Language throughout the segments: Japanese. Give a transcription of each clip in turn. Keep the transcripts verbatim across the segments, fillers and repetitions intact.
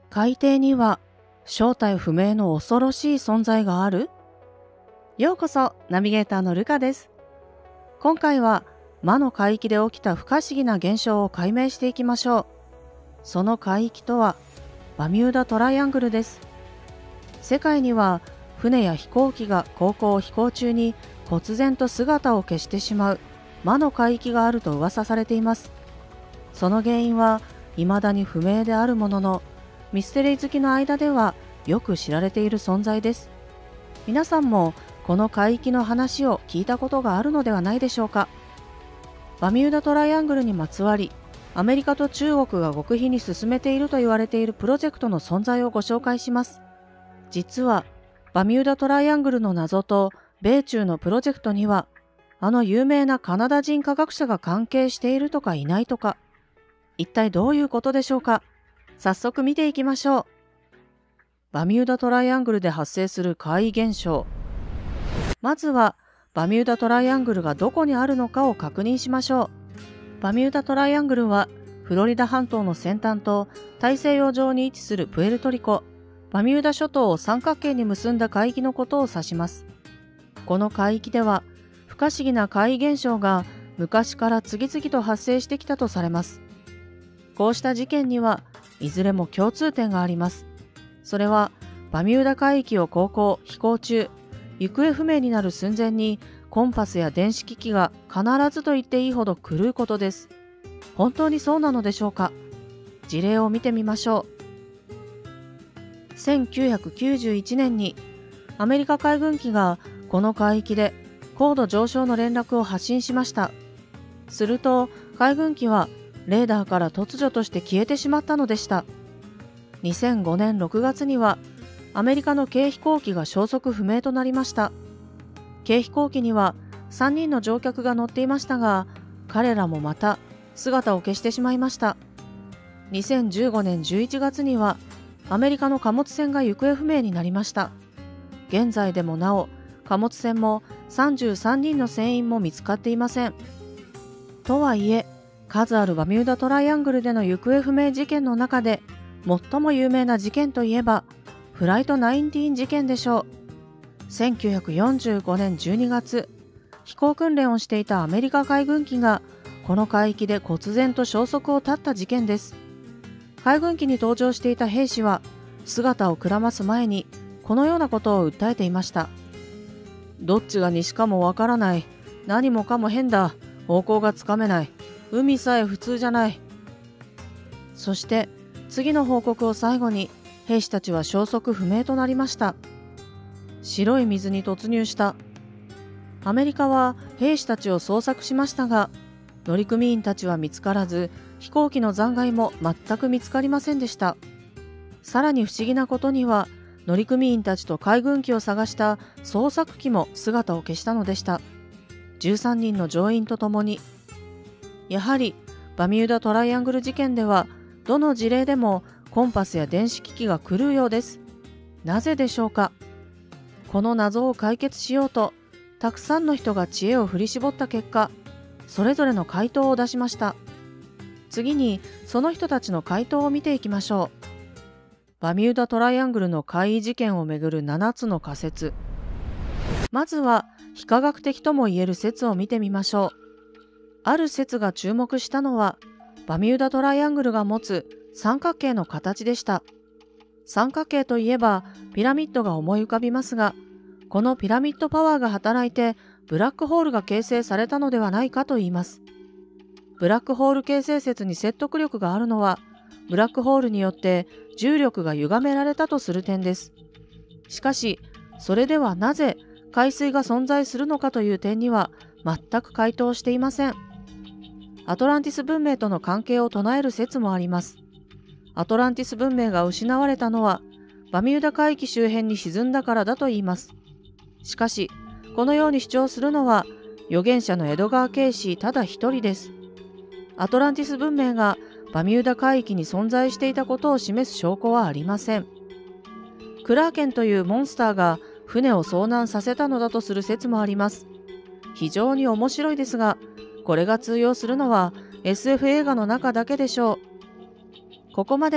海底には正体不明の恐ろしい存在がある？ようこそ、ナビゲーターのルカです。今回は魔の海域で起きた不可思議な現象を解明していきましょう。その海域とはバミューダトライアングルです。世界には船や飛行機が航行を飛行中に忽然と姿を消してしまう魔の海域があると噂されています。その原因は未だに不明であるものの、ミステリー好きの間ではよく知られている存在です。皆さんもこの海域の話を聞いたことがあるのではないでしょうか。バミューダトライアングルにまつわり、アメリカと中国が極秘に進めていると言われているプロジェクトの存在をご紹介します。実はバミューダトライアングルの謎と米中のプロジェクトには、あの有名なカナダ人科学者が関係しているとかいないとか、一体どういうことでしょうか。早速見ていきましょう。バミューダトライアングルで発生する怪異現象。まずはバミューダトライアングルがどこにあるのかを確認しましょう。バミューダトライアングルはフロリダ半島の先端と大西洋上に位置するプエルトリコ、バミューダ諸島を三角形に結んだ海域のことを指します。この海域では不可思議な怪異現象が昔から次々と発生してきたとされます。こうした事件にはいずれも共通点があります。それはバミューダ海域を航行・飛行中、行方不明になる寸前にコンパスや電子機器が必ずと言っていいほど狂うことです。本当にそうなのでしょうか。事例を見てみましょう。せんきゅうひゃくきゅうじゅういちねんにアメリカ海軍機がこの海域で高度上昇の連絡を発信しました。すると海軍機はレーダーから突如として消えてしまったのでした。にせんごねんろくがつにはアメリカの軽飛行機が消息不明となりました。軽飛行機にはさんにんの乗客が乗っていましたが、彼らもまた姿を消してしまいました。にせんじゅうごねんじゅういちがつにはアメリカの貨物船が行方不明になりました。現在でもなお貨物船もさんじゅうさんにんの船員も見つかっていません。とはいえ、数あるバミューダトライアングルでの行方不明事件の中で最も有名な事件といえばフライトナインティーン事件でしょう。せんきゅうひゃくよんじゅうごねんじゅうにがつ、飛行訓練をしていたアメリカ海軍機がこの海域で忽然と消息を絶った事件です。海軍機に搭乗していた兵士は姿をくらます前にこのようなことを訴えていました。どっちが西かもわからない。何もかも変だ。方向がつかめない。海さえ普通じゃない。そして次の報告を最後に兵士たちは消息不明となりました。白い水に突入した。アメリカは兵士たちを捜索しましたが、乗組員たちは見つからず、飛行機の残骸も全く見つかりませんでした。さらに不思議なことには、乗組員たちと海軍機を探した捜索機も姿を消したのでした。じゅうさんにんの乗員とともに。やはりバミューダトライアングル事件ではどの事例でもコンパスや電子機器が狂うようです。なぜでしょうか。この謎を解決しようとたくさんの人が知恵を振り絞った結果、それぞれの回答を出しました。次にその人たちの回答を見ていきましょう。バミューダトライアングルの怪異事件をめぐるななつの仮説。まずは非科学的ともいえる説を見てみましょう。ある説が注目したのは、バミューダトライアングルが持つ三角形の形でした。三角形といえばピラミッドが思い浮かびますが、このピラミッドパワーが働いてブラックホールが形成されたのではないかと言います。ブラックホール形成説に説得力があるのは、ブラックホールによって重力が歪められたとする点です。しかし、それではなぜ海水が存在するのかという点には全く回答していません。アトランティス文明との関係を唱える説もあります。アトランティス文明が失われたのはバミューダ海域周辺に沈んだからだと言います。しかし、このように主張するのは預言者のエドガー・ケイシーただ一人です。アトランティス文明がバミューダ海域に存在していたことを示す証拠はありません。クラーケンというモンスターが船を遭難させたのだとする説もあります。非常に面白いですが、これが通用するのは エスエフ 映画の中だけでしょう。ここまでは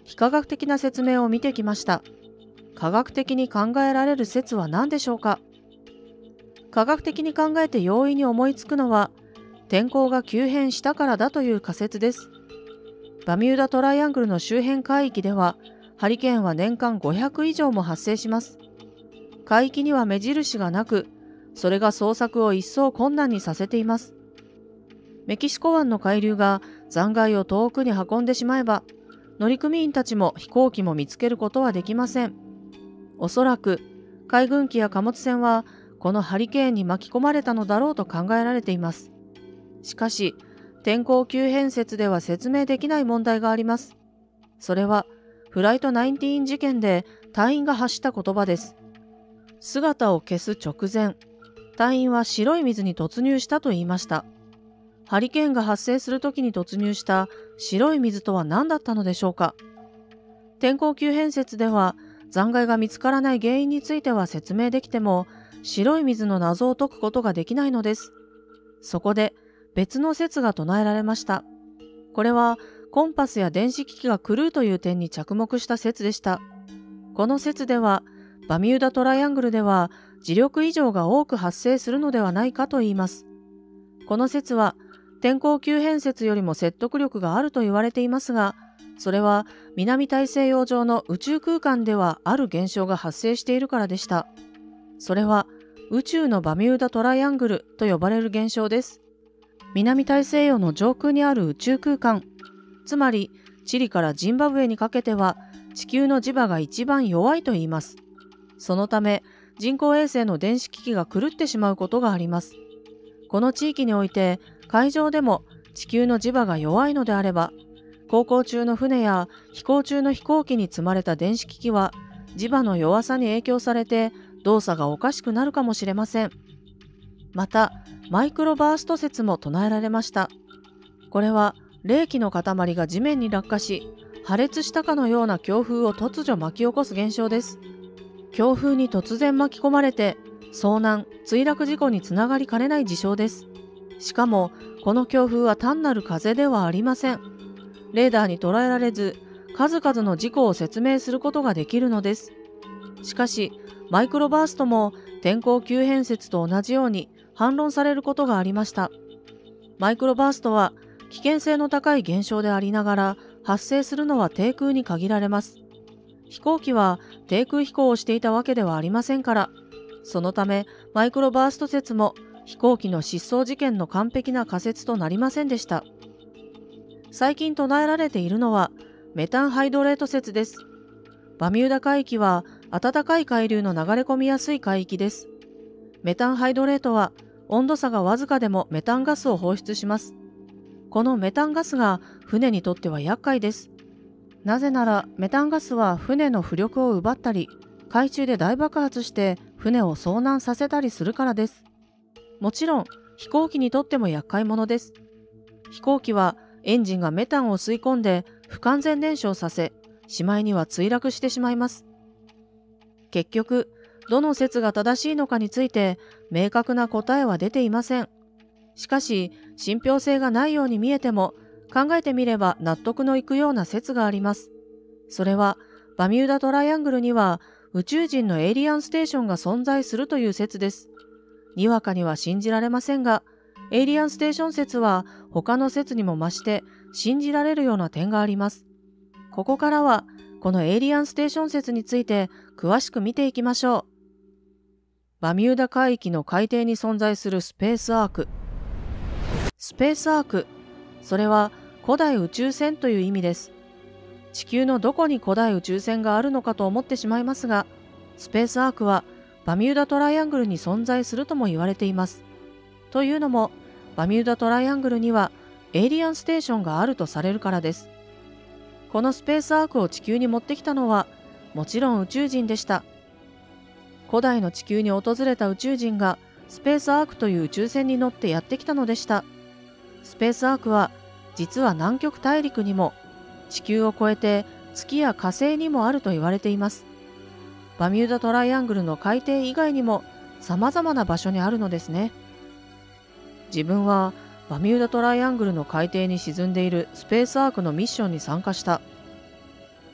非科学的な説明を見てきました。科学的に考えられる説は何でしょうか。科学的に考えて容易に思いつくのは、天候が急変したからだという仮説です。バミューダトライアングルの周辺海域では、ハリケーンは年間ごひゃく以上も発生します。海域には目印がなく、それが捜索を一層困難にさせています。メキシコ湾の海流が残骸を遠くに運んでしまえば、乗組員たちも飛行機も見つけることはできません。おそらく海軍機や貨物船はこのハリケーンに巻き込まれたのだろうと考えられています。しかし、天候急変説では説明できない問題があります。それはフライトナインティーン事件で隊員が発した言葉です。姿を消す直前、隊員は白い水に突入したと言いました。ハリケーンが発生するときに突入した白い水とは何だったのでしょうか。天候急変説では残骸が見つからない原因については説明できても、白い水の謎を解くことができないのです。そこで別の説が唱えられました。これはコンパスや電子機器が狂うという点に着目した説でした。この説では、バミューダトライアングルでは磁力異常が多く発生するのではないかと言います。この説は天候急変説よりも説得力があると言われていますが、それは南大西洋上の宇宙空間ではある現象が発生しているからでした。それは宇宙のバミューダトライアングルと呼ばれる現象です。南大西洋の上空にある宇宙空間、つまりチリからジンバブエにかけては地球の磁場が一番弱いと言います。そのため人工衛星の電子機器が狂ってしまうことがあります。この地域において海上でも地球の磁場が弱いのであれば、航行中の船や飛行中の飛行機に積まれた電子機器は磁場の弱さに影響されて動作がおかしくなるかもしれません。またマイクロバースト説も唱えられました。これは冷気の塊が地面に落下し破裂したかのような強風を突如巻き起こす現象です。強風に突然巻き込まれて遭難・墜落事故につながりかねない事象です。しかもこの強風は単なる風ではありません。レーダーに捉えられず数々の事故を説明することができるのです。しかしマイクロバーストも天候急変説と同じように反論されることがありました。マイクロバーストは危険性の高い現象でありながら発生するのは低空に限られます。飛行機は低空飛行をしていたわけではありませんから、そのためマイクロバースト説も飛行機の失踪事件の完璧な仮説となりませんでした。最近唱えられているのはメタンハイドレート説です。バミューダ海域は暖かい海流の流れ込みやすい海域です。メタンハイドレートは温度差がわずかでもメタンガスを放出します。このメタンガスが船にとっては厄介です。なぜならメタンガスは船の浮力を奪ったり、海中で大爆発して船を遭難させたりするからです。もちろん飛行機にとっても厄介者です。飛行機はエンジンがメタンを吸い込んで不完全燃焼させ、しまいには墜落してしまいます。結局、どの説が正しいのかについて明確な答えは出ていません。しかし、信憑性がないように見えても、考えてみれば納得のいくような説があります。それは、バミューダトライアングルには宇宙人のエイリアンステーションが存在するという説です。にわかには信じられませんが、エイリアンステーション説は他の説にも増して信じられるような点があります。ここからは、このエイリアンステーション説について詳しく見ていきましょう。バミューダ海域の海底に存在するスペースアーク。スペースアーク、それは古代宇宙船という意味です。地球のどこに古代宇宙船があるのかと思ってしまいますが、スペースアークはバミューダトライアングルに存在するとも言われています。というのも、バミューダトライアングルにはエイリアンステーションがあるとされるからです。このスペースアークを地球に持ってきたのは、もちろん宇宙人でした。古代の地球に訪れた宇宙人がスペースアークという宇宙船に乗ってやってきたのでした。スペースアークは実は南極大陸にも地球を越えて月や火星にもあると言われています。バミューダトライアングルの海底以外にも様々な場所にあるのですね。自分はバミューダトライアングルの海底に沈んでいるスペースアークのミッションに参加した。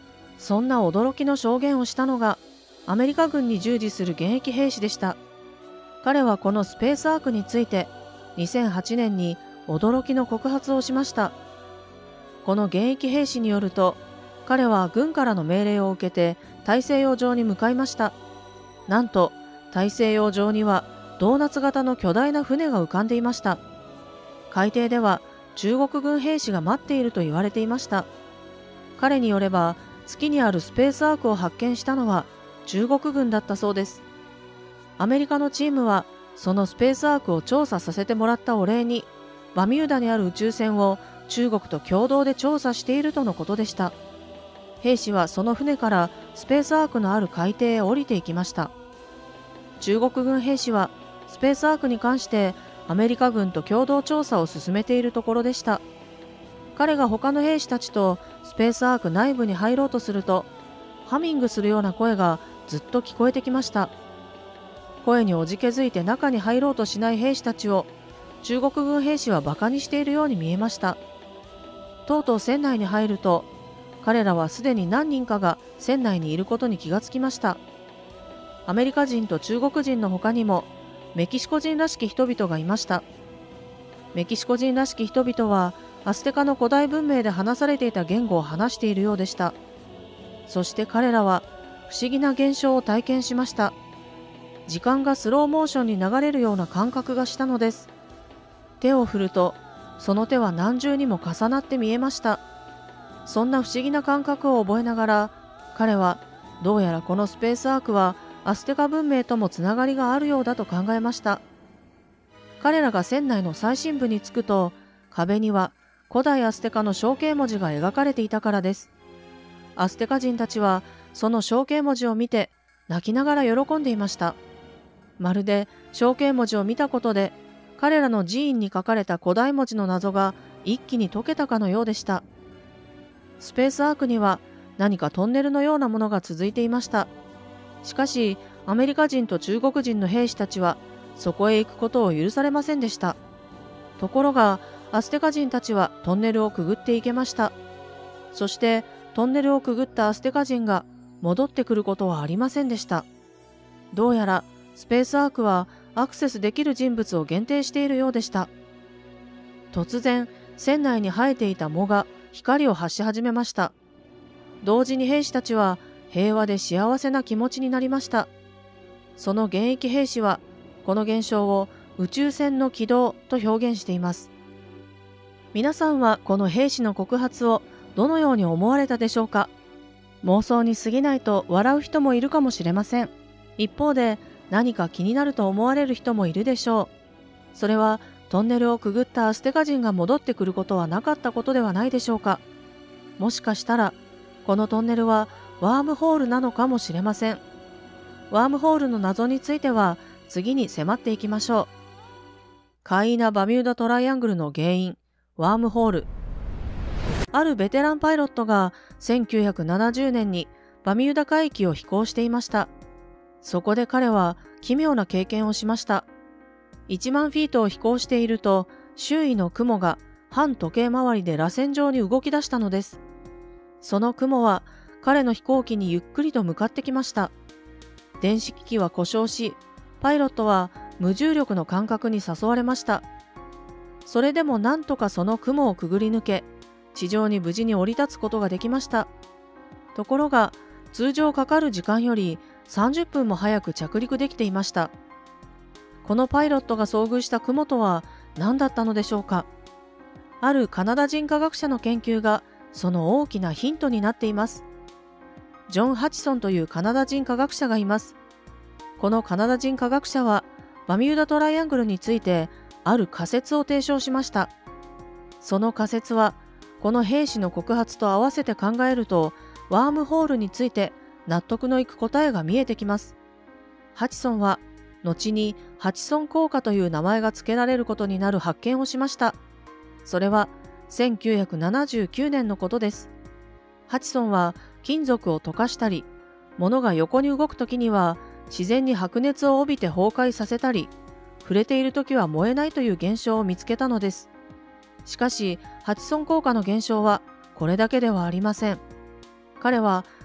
そんな驚きの証言をしたのがアメリカ軍に従事する現役兵士でした。彼はこのスペースアークについてにせんはちねんに驚きの告発をしました。この現役兵士によると、彼は軍からの命令を受けて大西洋上に向かいました。なんと大西洋上にはドーナツ型の巨大な船が浮かんでいました。海底では中国軍兵士が待っていると言われていました。彼によれば、月にあるスペースアークを発見したのは中国軍だったそうです。アメリカのチームはそのスペースアークを調査させてもらったお礼に、バミューダにある宇宙船を中国と共同で調査しているとのことでした。兵士はその船からスペースアークのある海底へ降りていきました。中国軍兵士はスペースアークに関してアメリカ軍と共同調査を進めているところでした。彼が他の兵士たちとスペースアーク内部に入ろうとすると、ハミングするような声がずっと聞こえてきました。声におじけづいて中に入ろうとしない兵士たちを中国軍兵士はバカにしているように見えました。とうとう船内に入ると、彼らはすでに何人かが船内にいることに気がつきました。アメリカ人と中国人の他にもメキシコ人らしき人々がいました。メキシコ人らしき人々はアステカの古代文明で話されていた言語を話しているようでした。そして彼らは不思議な現象を体験しました。時間がスローモーションに流れるような感覚がしたのです。手を振ると、その手は何重にも重なって見えました。そんな不思議な感覚を覚えながら、彼はどうやらこのスペースアークはアステカ文明ともつながりがあるようだと考えました。彼らが船内の最深部に着くと、壁には古代アステカの象形文字が描かれていたからです。アステカ人たちはその象形文字を見て泣きながら喜んでいました。まるで象形文字を見たことで、彼らの寺院に書かれた古代文字の謎が一気に解けたかのようでした。スペースアークには何かトンネルのようなものが続いていました。しかしアメリカ人と中国人の兵士たちはそこへ行くことを許されませんでした。ところがアステカ人たちはトンネルをくぐっていけました。そしてトンネルをくぐったアステカ人が戻ってくることはありませんでした。どうやらスペースアークはアクセスできる人物を限定しているようでした。突然船内に生えていた藻が光を発し始めました。同時に兵士たちは平和で幸せな気持ちになりました。その現役兵士はこの現象を宇宙船の軌道と表現しています。皆さんはこの兵士の告発をどのように思われたでしょうか。妄想に過ぎないと笑う人もいるかもしれません。一方で何か気になると思われる人もいるでしょう。それはトンネルをくぐったアステカ人が戻ってくることはなかったことではないでしょうか。もしかしたらこのトンネルはワームホールなのかもしれません。ワームホールの謎については次に迫っていきましょう。怪異なバミューダトライアングルの原因、ワームホール。あるベテランパイロットがせんきゅうひゃくななじゅうねんにバミューダ海域を飛行していました。そこで彼は奇妙な経験をしました。いちまんフィートを飛行していると、周囲の雲が反時計回りで螺旋状に動き出したのです。その雲は彼の飛行機にゆっくりと向かってきました。電子機器は故障し、パイロットは無重力の感覚に誘われました。それでもなんとかその雲をくぐり抜け、地上に無事に降り立つことができました。ところが、通常かかる時間よりさんじゅっぷんも早く着陸できていました。このパイロットが遭遇した雲とは何だったのでしょうか。あるカナダ人科学者の研究がその大きなヒントになっています。ジョン・ハチソンというカナダ人科学者がいます。このカナダ人科学者はバミューダトライアングルについてある仮説を提唱しました。その仮説はこの兵士の告発と合わせて考えると、ワームホールについて納得のいく答えが見えてきます。ハチソンは後にハチソン効果という名前が付けられることになる発見をしました。それはせんきゅうひゃくななじゅうきゅうねんのことです。ハチソンは金属を溶かしたり、物が横に動くときには自然に白熱を帯びて崩壊させたり、触れているときは燃えないという現象を見つけたのです。しかし、ハチソン効果の現象はこれだけではありません。彼は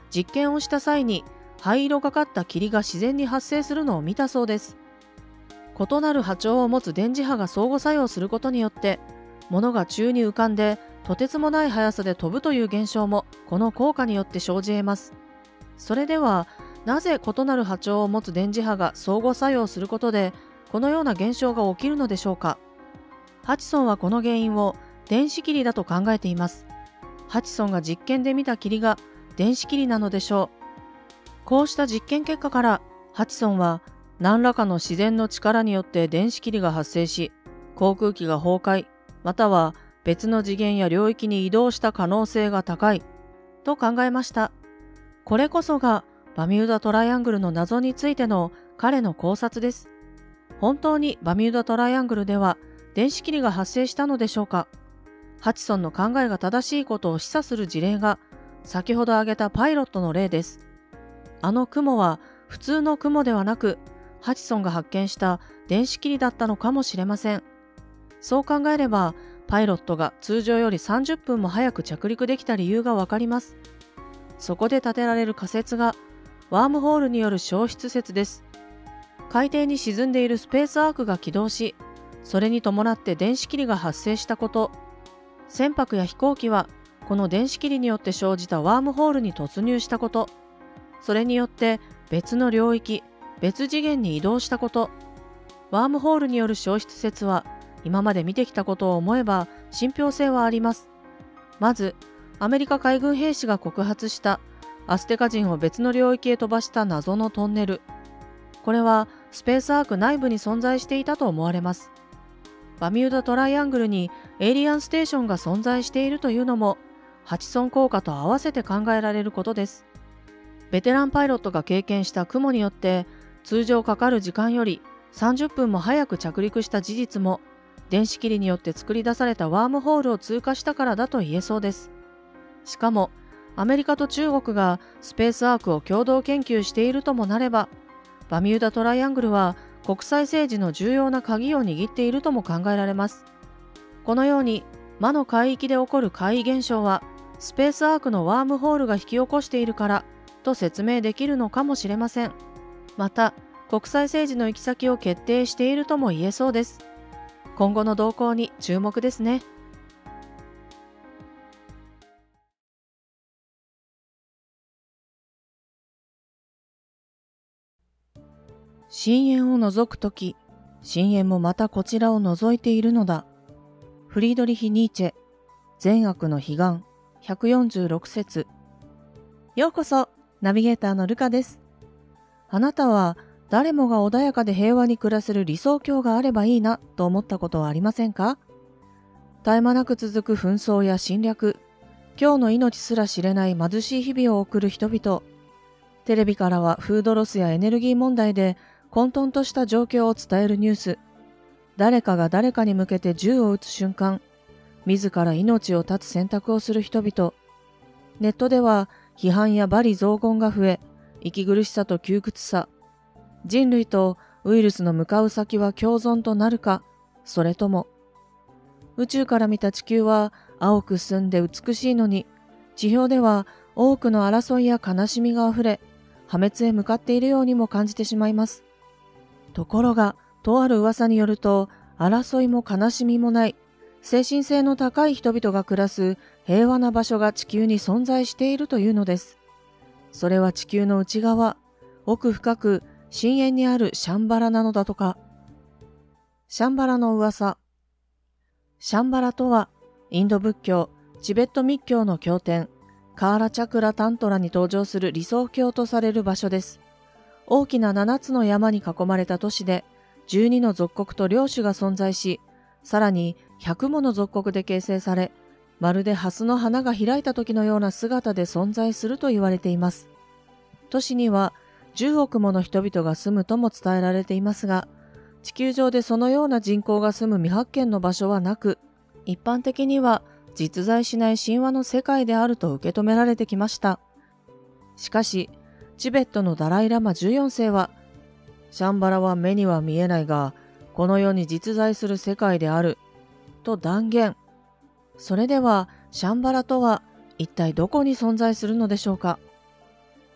実験をした際に灰色がかった霧が自然に発生するのを見たそうです。異なる波長を持つ電磁波が相互作用することによって、物が宙に浮かんでとてつもない速さで飛ぶという現象もこの効果によって生じ得ます。それでは、なぜ異なる波長を持つ電磁波が相互作用することでこのような現象が起きるのでしょうか。ハチソンはこの原因を電子霧だと考えています。ハチソンが実験で見た霧が電子霧なのでしょう。こうした実験結果からハチソンは、何らかの自然の力によって電子霧が発生し、航空機が崩壊、または別の次元や領域に移動した可能性が高いと考えました。これこそがバミューダトライアングルの謎についての彼の考察です。本当にバミューダトライアングルでは電子霧が発生したのでしょうか。ハチソンの考えが正しいことを示唆する事例が先ほど挙げたパイロットの例です。あの雲は普通の雲ではなく、ハチソンが発見した電子霧だったのかもしれません。そう考えれば、パイロットが通常よりさんじゅっぷんも早く着陸できた理由がわかります。そこで立てられる仮説が、ワームホールによる消失説です。海底に沈んでいるスペースアークが起動し、それに伴って電子霧が発生したこと。船舶や飛行機は、この電子霧によって生じたワームホールに突入したこと。それによって別の領域、別次元に移動したこと。ワームホールによる消失説は、今まで見てきたことを思えば信憑性はあります。まず、アメリカ海軍兵士が告発したアステカ人を別の領域へ飛ばした謎のトンネル。これはスペースアーク内部に存在していたと思われます。バミューダトライアングルにエイリアンステーションが存在しているというのも、ハチソン効果と合わせて考えられることです。ベテランパイロットが経験した雲によって通常かかる時間よりさんじゅっぷんも早く着陸した事実も、電子霧によって作り出されたワームホールを通過したからだと言えそうです。しかもアメリカと中国がスペースアークを共同研究しているともなれば、バミューダトライアングルは国際政治の重要な鍵を握っているとも考えられます。このように魔の海域で起こる怪異現象はスペースアークのワームホールが引き起こしているからと説明できるのかもしれません。また国際政治の行き先を決定しているとも言えそうです。今後の動向に注目ですね。深淵を覗くとき、深淵もまたこちらを覗いているのだ。フリードリヒ・ニーチェ、善悪の彼岸、ひゃくよんじゅうろく節。ようこそ、ナビゲーターのルカです。あなたは誰もが穏やかで平和に暮らせる理想郷があればいいなと思ったことはありませんか？絶え間なく続く紛争や侵略、今日の命すら知れない貧しい日々を送る人々。テレビからはフードロスやエネルギー問題で混沌とした状況を伝えるニュース。誰かが誰かに向けて銃を撃つ瞬間、自ら命を絶つ選択をする人々。ネットでは批判や罵詈雑言が増え、息苦しさと窮屈さ。人類とウイルスの向かう先は共存となるか、それとも。宇宙から見た地球は青く澄んで美しいのに、地表では多くの争いや悲しみがあふれ、破滅へ向かっているようにも感じてしまいます。ところが、とある噂によると、争いも悲しみもない、精神性の高い人々が暮らす平和な場所が地球に存在しているというのです。それは地球の内側、奥深く深淵にあるシャンバラなのだとか。シャンバラの噂。シャンバラとは、インド仏教、チベット密教の経典、カーラチャクラタントラに登場する理想郷とされる場所です。大きなななつの山に囲まれた都市で、じゅうにの属国と領主が存在し、さらにひゃくもの属国で形成され、まるで蓮の花が開いた時のような姿で存在すると言われています。都市にはじゅうおくもの人々が住むとも伝えられていますが、地球上でそのような人口が住む未発見の場所はなく、一般的には実在しない神話の世界であると受け止められてきました。しかし、チベットのダライラマじゅうよん世は、シャンバラは目には見えないが、この世に実在する世界である、と断言。それでは、シャンバラとは一体どこに存在するのでしょうか。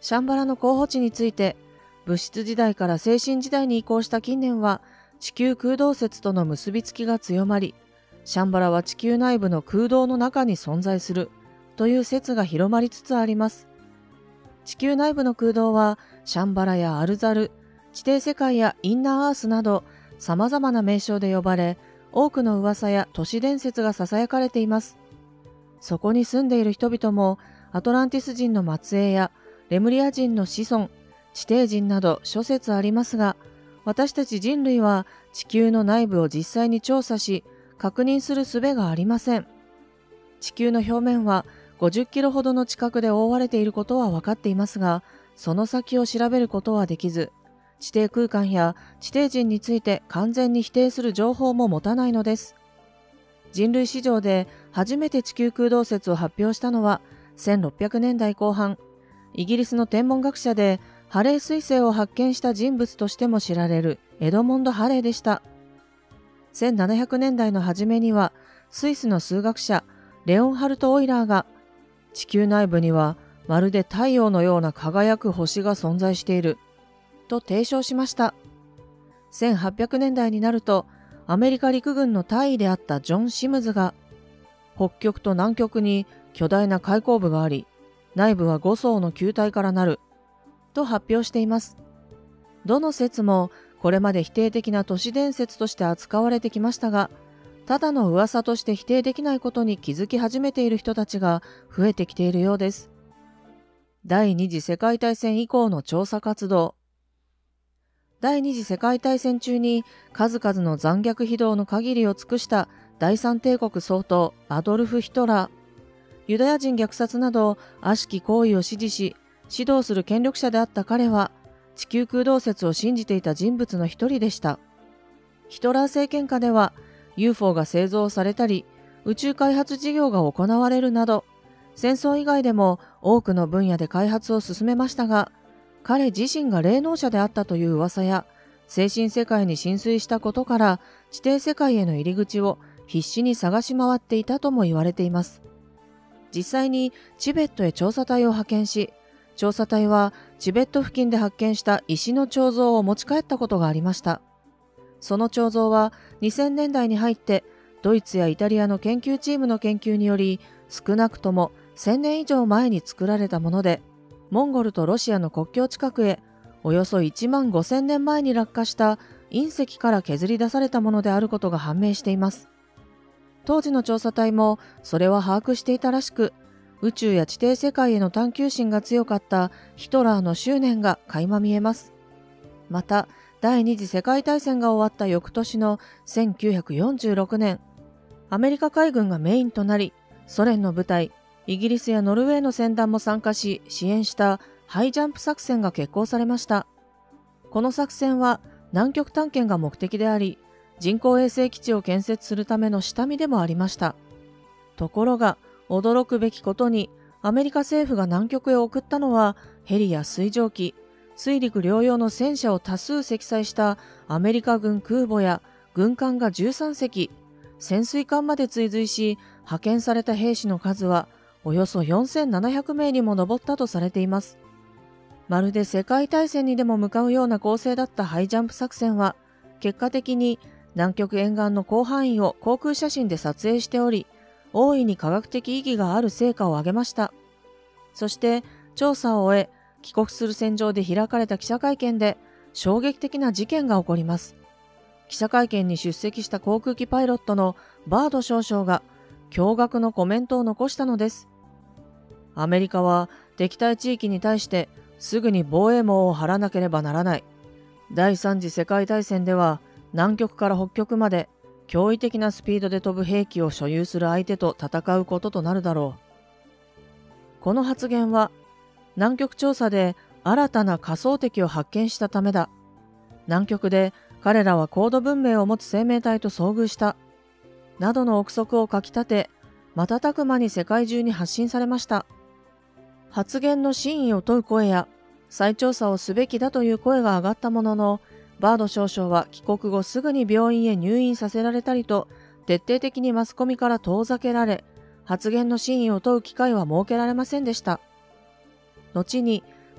シャンバラの候補地について、物質時代から精神時代に移行した近年は、地球空洞説との結びつきが強まり、シャンバラは地球内部の空洞の中に存在するという説が広まりつつあります。地球内部の空洞は、シャンバラやアルザル、地底世界やインナーアースなど、様々な名称で呼ばれ、多くの噂や都市伝説が囁かれています。そこに住んでいる人々も、アトランティス人の末裔やレムリア人の子孫、地底人など諸説ありますが、私たち人類は地球の内部を実際に調査し、確認する術がありません。地球の表面はごじゅっキロほどの近くで覆われていることは分かっていますが、その先を調べることはできず、地底空間や地底人について完全に否定する情報も持たないのです。人類史上で初めて地球空洞説を発表したのはせんろっぴゃくねんだいこう半、イギリスの天文学者でハレー彗星を発見した人物としても知られるエドモンド・ハレーでした。せんななひゃくねんだいの初めにはスイスの数学者レオンハルト・オイラーが地球内部にはまるで太陽のような輝く星が存在していると提唱しました。せんはっぴゃくねんだいになるとアメリカ陸軍の大尉であったジョン・シムズが北極と南極に巨大な開口部があり、内部はご層の球体からなると発表しています。どの説もこれまで否定的な都市伝説として扱われてきましたが、ただの噂として否定できないことに気づき始めている人たちが増えてきているようです。第二次世界大戦以降の調査活動。第二次世界大戦中に数々の残虐非道の限りを尽くした第三帝国総統アドルフ・ヒトラー。ユダヤ人虐殺など悪しき行為を支持し、指導する権力者であった彼は、地球空洞説を信じていた人物の一人でした。ヒトラー政権下では、ユーフォー が製造されたり、宇宙開発事業が行われるなど、戦争以外でも多くの分野で開発を進めましたが、彼自身が霊能者であったという噂や、精神世界に浸水したことから、地底世界への入り口を必死に探し回っていたとも言われています。実際にチベットへ調査隊を派遣し、調査隊はチベット付近で発見した石の彫像を持ち帰ったことがありました。その彫像はにせんねんだいに入ってドイツやイタリアの研究チームの研究により少なくともせんねん以上前に作られたもので、モンゴルとロシアの国境近くへおよそいちまんごせんねんまえに落下した隕石から削り出されたものであることが判明しています。当時の調査隊もそれは把握していたらしく、宇宙や地底世界への探求心が強かったヒトラーの執念が垣間見えます。また、第二次世界大戦が終わった翌年のせんきゅうひゃくよんじゅうろくねん、アメリカ海軍がメインとなり、ソ連の部隊、イギリスやノルウェーの船団も参加し支援したハイジャンプ作戦が決行されました。この作戦は南極探検が目的であり、人工衛星基地を建設するための下見でもありました。ところが、驚くべきことに、アメリカ政府が南極へ送ったのは、ヘリや水蒸気、水陸両用の戦車を多数積載したアメリカ軍空母や軍艦がじゅうさんせき、潜水艦まで追随し、派遣された兵士の数はおよそよんせんななひゃくめいにも上ったとされています。まるで世界大戦にでも向かうような構成だったハイジャンプ作戦は、結果的に南極沿岸の広範囲を航空写真で撮影しており、大いに科学的意義がある成果を上げました。そして、調査を終え、帰国する船上で開かれた記者会見で、衝撃的な事件が起こります。記者会見に出席した航空機パイロットのバード少将が、驚愕のコメントを残したのです。アメリカは敵対地域に対してすぐに防衛網を張らなければならない。第三次世界大戦では南極から北極まで驚異的なスピードで飛ぶ兵器を所有する相手と戦うこととなるだろう。この発言は南極調査で新たな仮想敵を発見したためだ。南極で彼らは高度文明を持つ生命体と遭遇した。などの憶測をかき立て、瞬く間に世界中に発信されました。発言の真意を問う声や、再調査をすべきだという声が上がったものの、バード少将は帰国後すぐに病院へ入院させられたりと、徹底的にマスコミから遠ざけられ、発言の真意を問う機会は設けられませんでした。後に、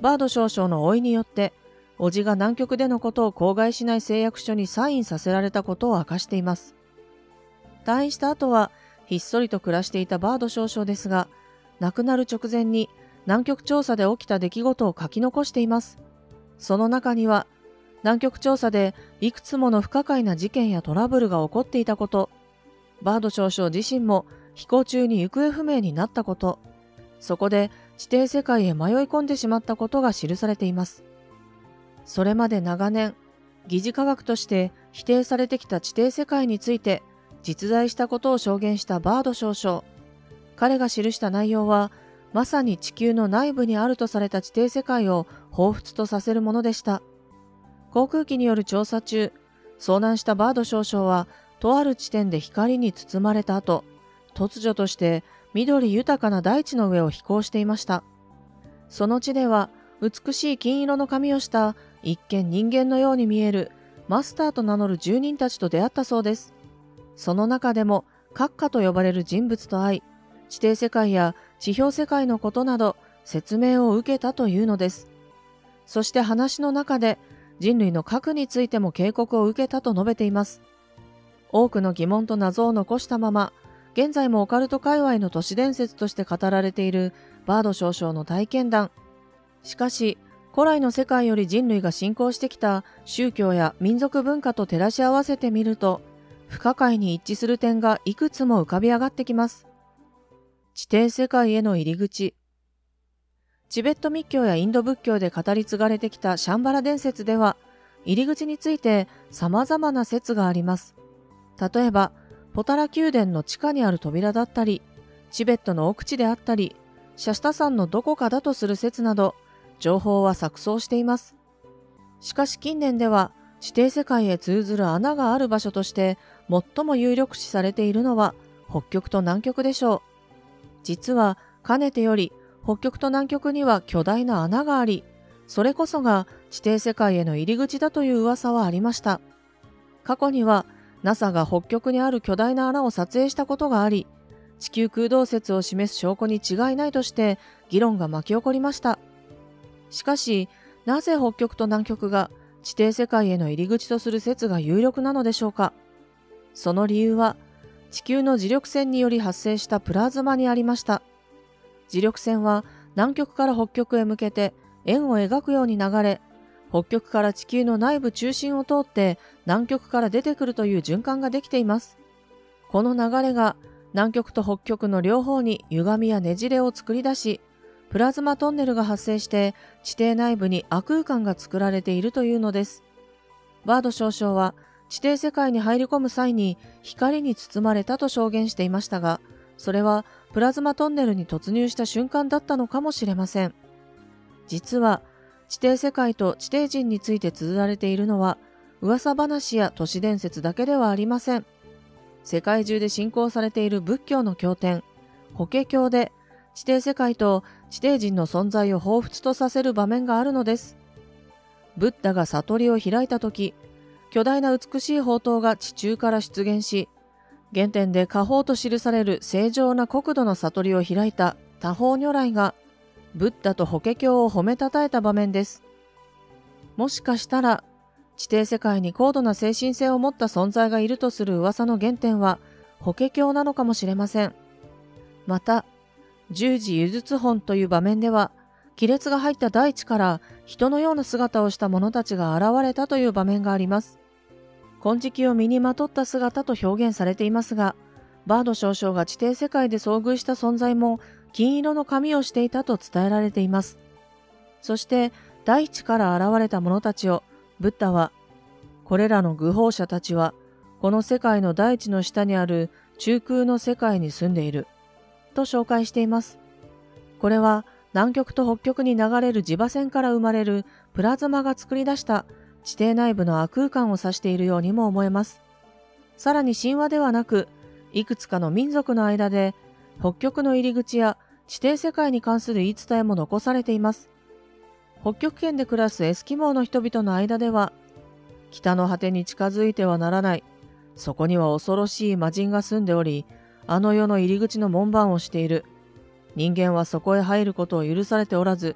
バード少将の甥によって叔父が南極でのことを口外しない誓約書にサインさせられたことを明かしています。退院した後はひっそりと暮らしていたバード少将ですが、亡くなる直前に南極調査で起きた出来事を書き残しています。その中には、南極調査でいくつもの不可解な事件やトラブルが起こっていたこと、バード少将自身も飛行中に行方不明になったこと、そこで地底世界へ迷い込んでしまったことが記されています。それまで長年、疑似科学として否定されてきた地底世界について実在したことを証言したバード少将。彼が記した内容は、まさに地球の内部にあるとされた地底世界を彷彿とさせるものでした。航空機による調査中、遭難したバード少将は、とある地点で光に包まれた後、突如として緑豊かな大地の上を飛行していました。その地では、美しい金色の髪をした一見人間のように見えるマスターと名乗る住人たちと出会ったそうです。その中でも閣下と呼ばれる人物と会い、地底世界や地表世界のことなど説明を受けたというのです。そして話の中で人類の核についても警告を受けたと述べています。多くの疑問と謎を残したまま、現在もオカルト界隈の都市伝説として語られているバード少将の体験談。しかし、古来の世界より人類が信仰してきた宗教や民族文化と照らし合わせてみると、不可解に一致する点がいくつも浮かび上がってきます。地底世界への入り口。チベット密教やインド仏教で語り継がれてきたシャンバラ伝説では、入り口について様々な説があります。例えば、ポタラ宮殿の地下にある扉だったり、チベットの奥地であったり、シャスタ山のどこかだとする説など、情報は錯綜しています。しかし近年では、地底世界へ通ずる穴がある場所として、最も有力視されているのは、北極と南極でしょう。実は、かねてより、北極と南極には巨大な穴があり、それこそが地底世界への入り口だという噂はありました。過去には、ナサ が北極にある巨大な穴を撮影したことがあり、地球空洞説を示す証拠に違いないとして議論が巻き起こりました。しかし、なぜ北極と南極が地底世界への入り口とする説が有力なのでしょうか。その理由は、地球の磁力線により発生したプラズマにありました。磁力線は南極から北極へ向けて円を描くように流れ、北極から地球の内部中心を通って南極から出てくるという循環ができています。この流れが南極と北極の両方に歪みやねじれを作り出し、プラズマトンネルが発生して地底内部に亜空間が作られているというのです。バード少将は地底世界に入り込む際に光に包まれたと証言していましたが、それはプラズマトンネルに突入した瞬間だったのかもしれません。実は地底世界と地底人について綴られているのは噂話や都市伝説だけではありません。世界中で信仰されている仏教の経典、法華経で地底世界と地底人の存在を彷彿とさせる場面があるのです。ブッダが悟りを開いたとき、巨大な美しい宝刀が地中から出現し、原点で果報と記される正常な国土の悟りを開いた多宝如来が、ブッダと法華経を褒めたたえた場面です。もしかしたら、地底世界に高度な精神性を持った存在がいるとする噂の原点は、法華経なのかもしれません。また、十字輸術本という場面では、亀裂が入った大地から人のような姿をした者たちが現れたという場面があります。金色を身にまとった姿と表現されていますが、バード少将が地底世界で遭遇した存在も金色の髪をしていたと伝えられています。そして大地から現れた者たちをブッダは、これらの愚法者たちはこの世界の大地の下にある中空の世界に住んでいると紹介しています。これは南極と北極に流れる磁場線から生まれるプラズマが作り出した地底内部の亜空間を指しているようにも思えます。さらに神話ではなく、いくつかの民族の間で北極の入り口や地底世界に関する言い伝えも残されています。北極圏で暮らすエスキモーの人々の間では、北の果てに近づいてはならない。そこには恐ろしい魔人が住んでおり、あの世の入り口の門番をしている。人間はそこへ入ることを許されておらず、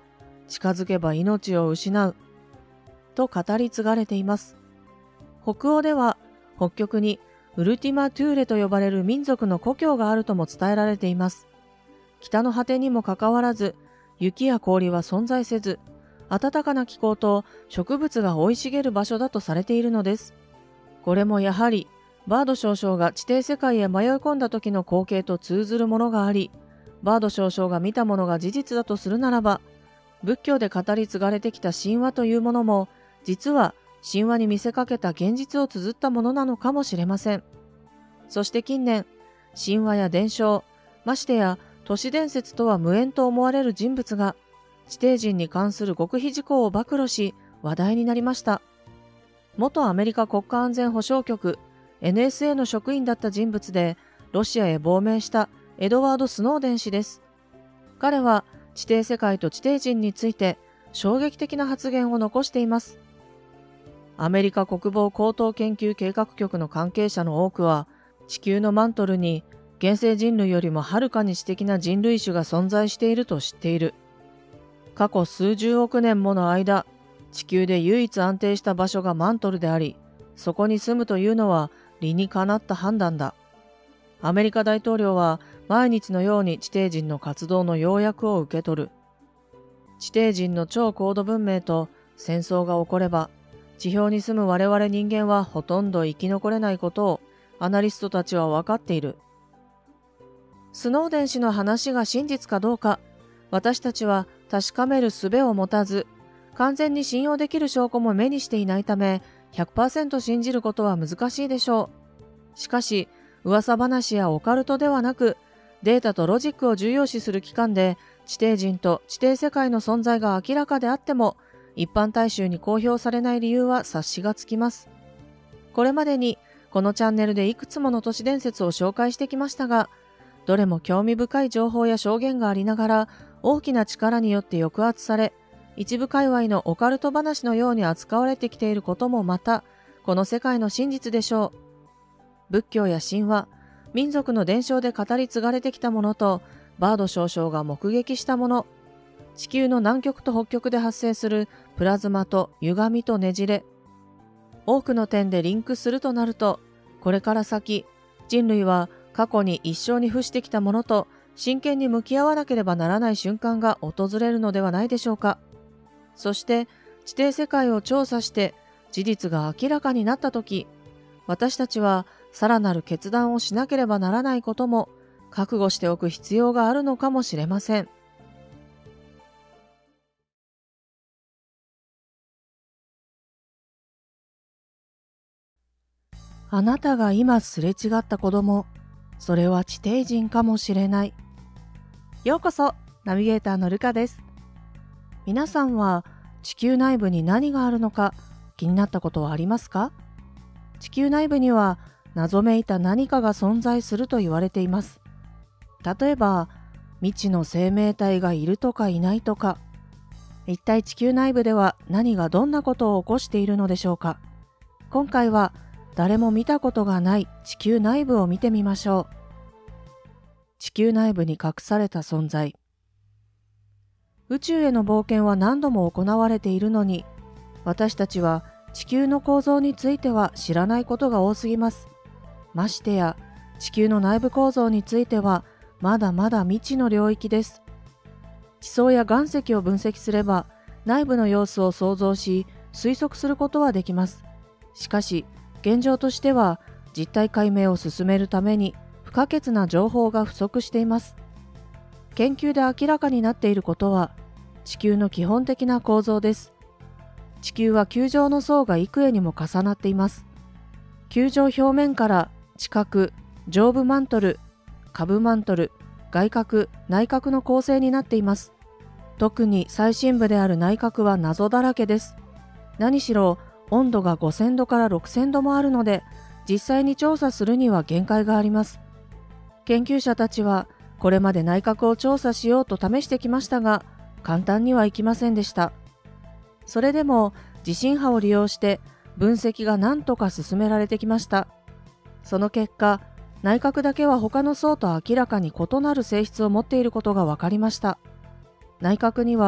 近づけば命を失うと語り継がれています。北欧では北極にウルティマ・トゥーレと呼ばれる民族の故郷があるとも伝えられています。北の果てにもかかわらず、雪や氷は存在せず、暖かな気候と植物が生い茂る場所だとされているのです。これもやはり、バード少将が地底世界へ迷い込んだ時の光景と通ずるものがあり、バード少将が見たものが事実だとするならば、仏教で語り継がれてきた神話というものも、実は神話に見せかけた現実を綴ったものなのかもしれません。そして近年、神話や伝承、ましてや都市伝説とは無縁と思われる人物が、地底人に関する極秘事項を暴露し、話題になりました。元アメリカ国家安全保障局 エヌエスエー の職員だった人物で、ロシアへ亡命したエドワード・スノーデン氏です。彼は地底世界と地底人について衝撃的な発言を残しています。アメリカ国防高等研究計画局の関係者の多くは、地球のマントルに現世人類よりもはるかに知的な人類種が存在していると知っている。過去数十億年もの間、地球で唯一安定した場所がマントルであり、そこに住むというのは理にかなった判断だ。アメリカ大統領は毎日のように地底人の活動の要約を受け取る。地底人の超高度文明と戦争が起これば、地表に住む我々人間はほとんど生き残れないことをアナリストたちは分かっている。スノーデン氏の話が真実かどうか、私たちは確かめる術を持たず、完全に信用できる証拠も目にしていないため、ひゃくパーセント 信じることは難しいでしょう。しかし、噂話やオカルトではなく、データとロジックを重要視する機関で、地底人と地底世界の存在が明らかであっても、一般大衆に公表されない理由は察しがつきます。これまでに、このチャンネルでいくつもの都市伝説を紹介してきましたが、どれも興味深い情報や証言がありながら、大きな力によって抑圧され、一部界隈のオカルト話のように扱われてきていることもまた、この世界の真実でしょう。仏教や神話、民族の伝承で語り継がれてきたものと、バード少将が目撃したもの、地球の南極と北極で発生するプラズマと歪みとねじれ、多くの点でリンクするとなると、これから先、人類は過去に一生に付してきたものと真剣に向き合わなければならない瞬間が訪れるのではないでしょうか。そして地底世界を調査して事実が明らかになったとき、私たちはさらなる決断をしなければならないことも覚悟しておく必要があるのかもしれません。あなたが今すれ違った子供、それは地底人かもしれない。ようこそ、ナビゲーターのルカです。皆さんは地球内部に何があるのか気になったことはありますか？地球内部には謎めいた何かが存在すると言われています。例えば、未知の生命体がいるとかいないとか、一体地球内部では何がどんなことを起こしているのでしょうか？今回は誰も見たことがない地球内部を見てみましょう。地球内部に隠された存在。宇宙への冒険は何度も行われているのに、私たちは地球の構造については知らないことが多すぎます。ましてや地球の内部構造についてはまだまだ未知の領域です。地層や岩石を分析すれば内部の様子を想像し推測することはできます。しかし現状としては実態解明を進めるために不可欠な情報が不足しています。研究で明らかになっていることは地球の基本的な構造です。地球は球状の層が幾重にも重なっています。球状表面から地殻、上部マントル、下部マントル、外殻、内殻の構成になっています。特に最深部である内殻は謎だらけです。何しろ温度がごせんどからろくせんどもあるので、実際に調査するには限界があります。研究者たちはこれまで内殻を調査しようと試してきましたが、簡単にはいきませんでした。それでも地震波を利用して分析が何とか進められてきました。その結果、内殻だけは他の層と明らかに異なる性質を持っていることが分かりました。内殻には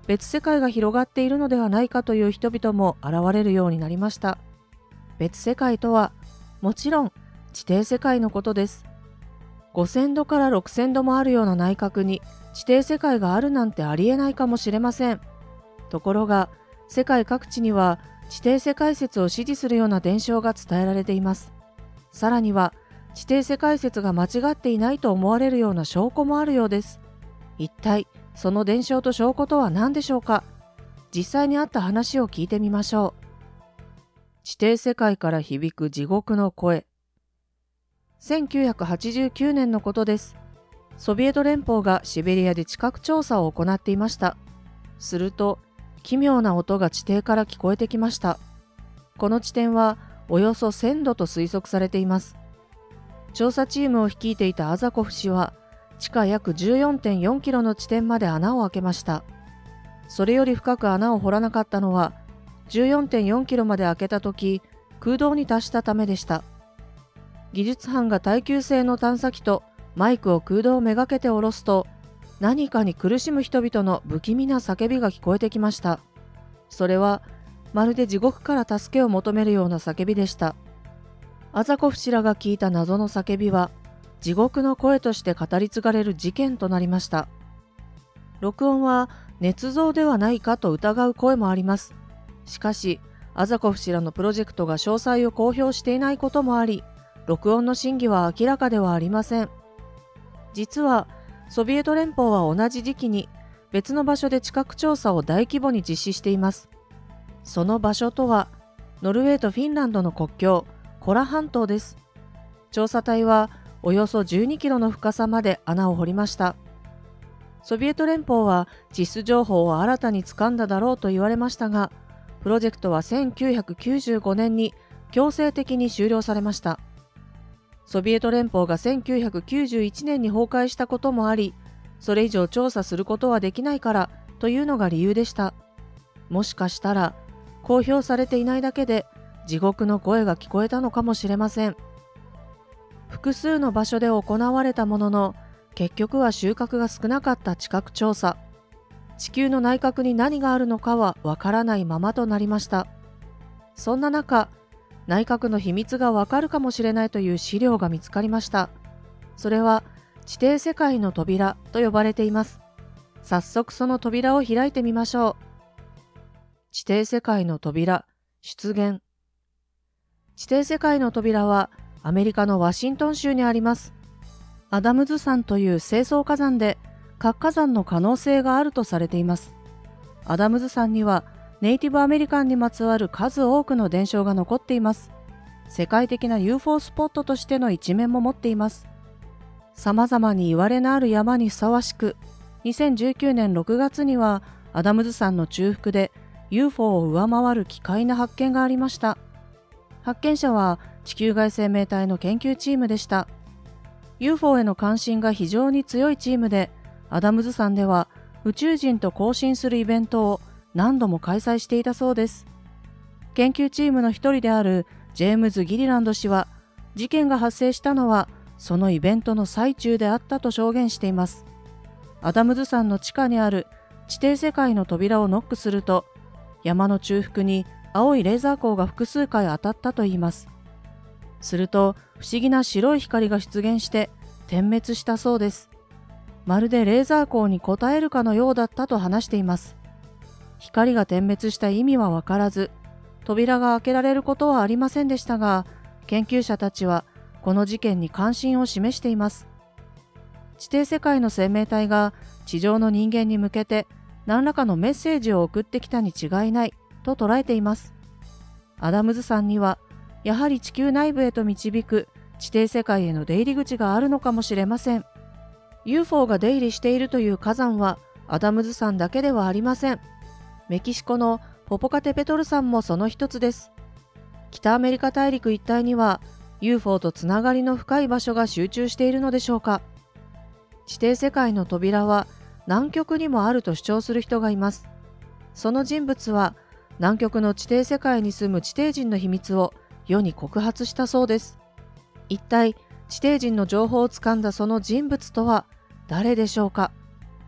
別世界が広がっているのではないかという人々も現れるようになりました。別世界とはもちろん地底世界のことです。ごせんどからろくせんどもあるような内角に地底世界があるなんてありえないかもしれません。ところが世界各地には地底世界説を支持するような伝承が伝えられています。さらには地底世界説が間違っていないと思われるような証拠もあるようです。一体その伝承と証拠とは何でしょうか。実際にあった話を聞いてみましょう。地底世界から響く地獄の声。せんきゅうひゃくはちじゅうきゅうねんのことです。ソビエト連邦がシベリアで地殻調査を行っていました。すると奇妙な音が地底から聞こえてきました。この地点はおよそせんどと推測されています。調査チームを率いていたアザコフ氏は地下約 じゅうよんてんよんキロの地点まで穴を開けました。それより深く穴を掘らなかったのは じゅうよんてんよんキロまで開けた時空洞に達したためでした。技術班が耐久性の探査機とマイクを空洞めがけて下ろすと、何かに苦しむ人々の不気味な叫びが聞こえてきました。それはまるで地獄から助けを求めるような叫びでした。アザコフ氏らが聞いた謎の叫びは地獄の声として語り継がれる事件となりました。録音は捏造ではないかと疑う声もあります。しかしアザコフ氏らのプロジェクトが詳細を公表していないこともあり、録音の真偽は明らかではありません。実はソビエト連邦は同じ時期に別の場所で地殻調査を大規模に実施しています。その場所とはノルウェーとフィンランドの国境コラ半島です。調査隊はおよそじゅうにキロの深さまで穴を掘りました。ソビエト連邦は地質情報を新たに掴んだだろうと言われましたが、プロジェクトはせんきゅうひゃくきゅうじゅうごねんに強制的に終了されました。ソビエト連邦がせんきゅうひゃくきゅうじゅういちねんに崩壊したこともあり、それ以上調査することはできないからというのが理由でした。もしかしたら公表されていないだけで地獄の声が聞こえたのかもしれません。複数の場所で行われたものの、結局は収穫が少なかった地殻調査。地球の内核に何があるのかはわからないままとなりました。そんな中、内核の秘密がわかるかもしれないという資料が見つかりました。それは地底世界の扉と呼ばれています。早速その扉を開いてみましょう。地底世界の扉、出現。地底世界の扉はアメリカのワシントン州にあります。アダムズ山という成層火山で活火山の可能性があるとされています。アダムズ山にはネイティブアメリカンにまつわる数多くの伝承が残っています。世界的な ユーフォー スポットとしての一面も持っています。様々に言われのある山にふさわしく、にせんじゅうきゅうねんろくがつにはアダムズ山の中腹で ユーフォー を上回る奇怪な発見がありました。発見者は地球外生命体の研究チームでした。ユーフォー への関心が非常に強いチームで、アダムズ山では宇宙人と交信するイベントを何度も開催していたそうです。研究チームの一人であるジェームズ・ギリランド氏は、事件が発生したのはそのイベントの最中であったと証言しています。アダムズ山の地下にある地底世界の扉をノックすると、山の中腹に青いレーザー光が複数回当たったといいます。すると不思議な白い光が出現して点滅したそうです。まるでレーザー光に応えるかのようだったと話しています。光が点滅した意味はわからず、扉が開けられることはありませんでしたが、研究者たちはこの事件に関心を示しています。地底世界の生命体が地上の人間に向けて何らかのメッセージを送ってきたに違いないと捉えています。アダムズ山にはやはり地球内部へと導く地底世界への出入り口があるのかもしれません。ユーフォー が出入りしているという火山はアダムズ山だけではありません。メキシコのポポカテペトル山もその一つです。北アメリカ大陸一帯には ユーフォー とつながりの深い場所が集中しているのでしょうか。地底世界の扉は南極にもあると主張する人がいます。その人物は南極の地底世界に住む地底人の秘密を世に告発したそうです。一体地底人の情報をつかんだその人物とは誰でしょうか。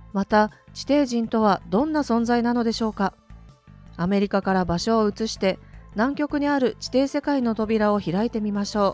また地底人とはどんな存在なのでしょうか。アメリカから場所を移して南極にある地底世界の扉を開いてみましょう。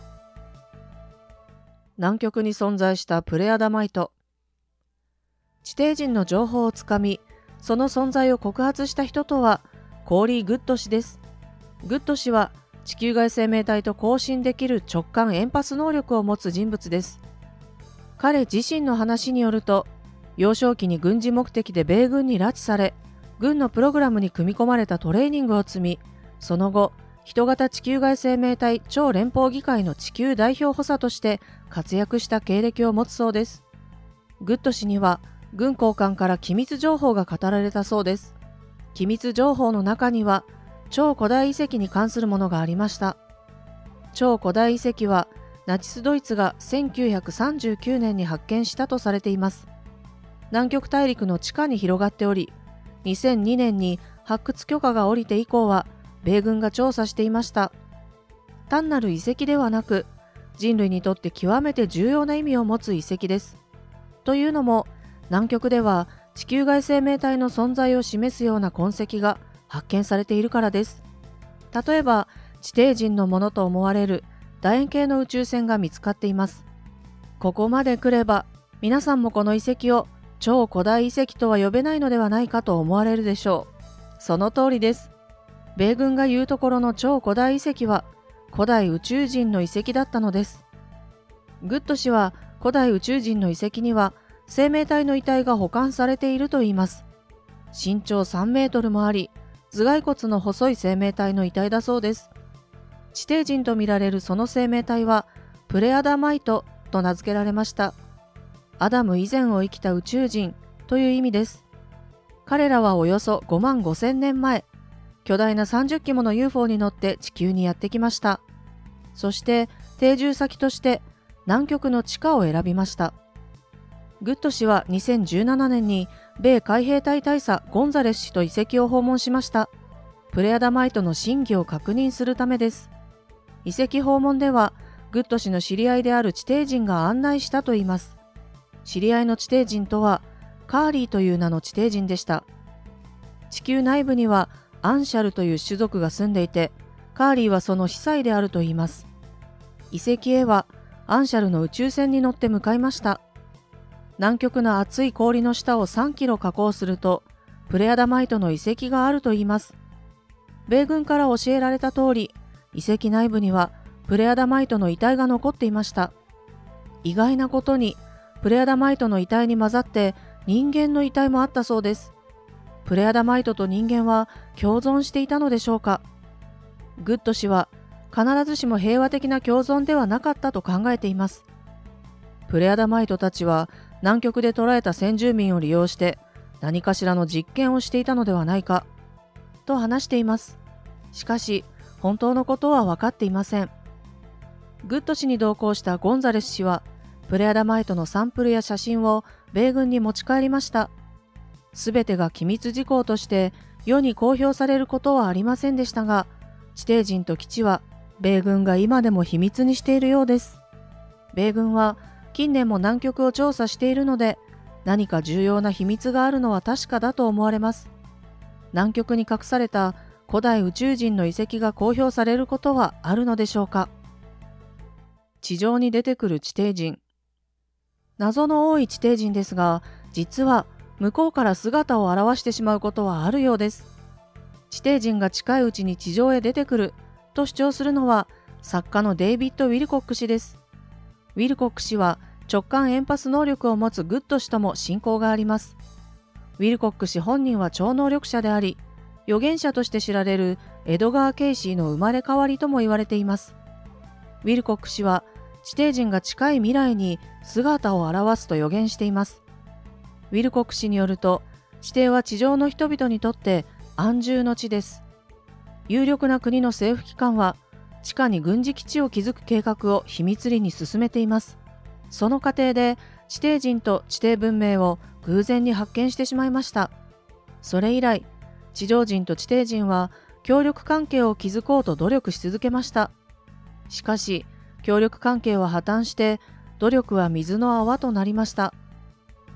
南極に存在したプレアダマイト。地底人の情報をつかみ、その存在を告発した人とはコーリー・グッド氏です。グッド氏は地球外生命体と交信できる直感エンパス能力を持つ人物です。彼自身の話によると、幼少期に軍事目的で米軍に拉致され、軍のプログラムに組み込まれたトレーニングを積み、その後、人型地球外生命体超連邦議会の地球代表補佐として活躍した経歴を持つそうです。グッド氏には、軍高官から機密情報が語られたそうです。機密情報の中には、超古代遺跡に関するものがありました。超古代遺跡は、ナチスドイツがせんきゅうひゃくさんじゅうきゅうねんに発見したとされています。南極大陸の地下に広がっており、にせんにねんに発掘許可が下りて以降は、米軍が調査していました。単なる遺跡ではなく、人類にとって極めて重要な意味を持つ遺跡です。というのも、南極では地球外生命体の存在を示すような痕跡が発見されているからです。例えば、地底人のものと思われる楕円形の宇宙船が見つかっています。ここまで来れば、皆さんもこの遺跡を超古代遺跡とは呼べないのではないかと思われるでしょう。その通りです。米軍が言うところの超古代遺跡は、古代宇宙人の遺跡だったのです。グッド氏は、古代宇宙人の遺跡には、生命体の遺体が保管されているといいます。身長さんメートルもあり、頭蓋骨の細い生命体の遺体だそうです。地底人とみられるその生命体は、プレアダマイトと名付けられました。アダム以前を生きた宇宙人という意味です。彼らはおよそごまんごせんねんまえ、巨大なさんじゅっきもの ユーフォー に乗って地球にやってきました。そして定住先として南極の地下を選びました。グッド氏はにせんじゅうななねんに米海兵隊大佐ゴンザレス氏と遺跡を訪問しました。プレアダマイトの真偽を確認するためです。遺跡訪問ではグッド氏の知り合いである地底人が案内したといいます。知り合いの地底人とはカーリーという名の地底人でした。地球内部にはアンシャルという種族が住んでいて、カーリーはその司祭であるといいます。遺跡へはアンシャルの宇宙船に乗って向かいました。南極の厚い氷の下をさんキロ下降すると、プレアダマイトの遺跡があるといいます。米軍から教えられた通り、遺跡内部にはプレアダマイトの遺体が残っていました。意外なことに、プレアダマイトの遺体に混ざって人間の遺体もあったそうです。プレアダマイトと人間は共存していたのでしょうか。グッド氏は必ずしも平和的な共存ではなかったと考えています。プレアダマイトたちは南極で捕らえた先住民を利用して何かしらの実験をしていたのではないかと話しています。しかし本当のことは分かっていません。グッド氏に同行したゴンザレス氏はプレアダマイトのサンプルや写真を米軍に持ち帰りました。すべてが機密事項として世に公表されることはありませんでしたが、地底人と基地は米軍が今でも秘密にしているようです。米軍は近年も南極を調査しているので、何か重要な秘密があるのは確かだと思われます。南極に隠された古代宇宙人の遺跡が公表されることはあるのでしょうか。地上に出てくる地底人。謎の多い地底人ですが、実は向こうから姿を現してしまうことはあるようです。地底人が近いうちに地上へ出てくると主張するのは作家のデイビッド・ウィルコック氏です。ウィルコック氏は直感エンパス能力を持つグッド氏とも親交があります。ウィルコック氏本人は超能力者であり、預言者として知られるエドガー・ケイシーの生まれ変わりとも言われています。ウィルコック氏は地底人が近い未来に姿を現すと予言しています。ウィルコック氏によると、地底は地上の人々にとって安住の地です。有力な国の政府機関は地下に軍事基地を築く計画を秘密裏に進めています。その過程で地底人と地底文明を偶然に発見してしまいました。それ以来、地上人と地底人は協力関係を築こうと努力し続けました。しかし、協力関係は破綻して、努力は水の泡となりました。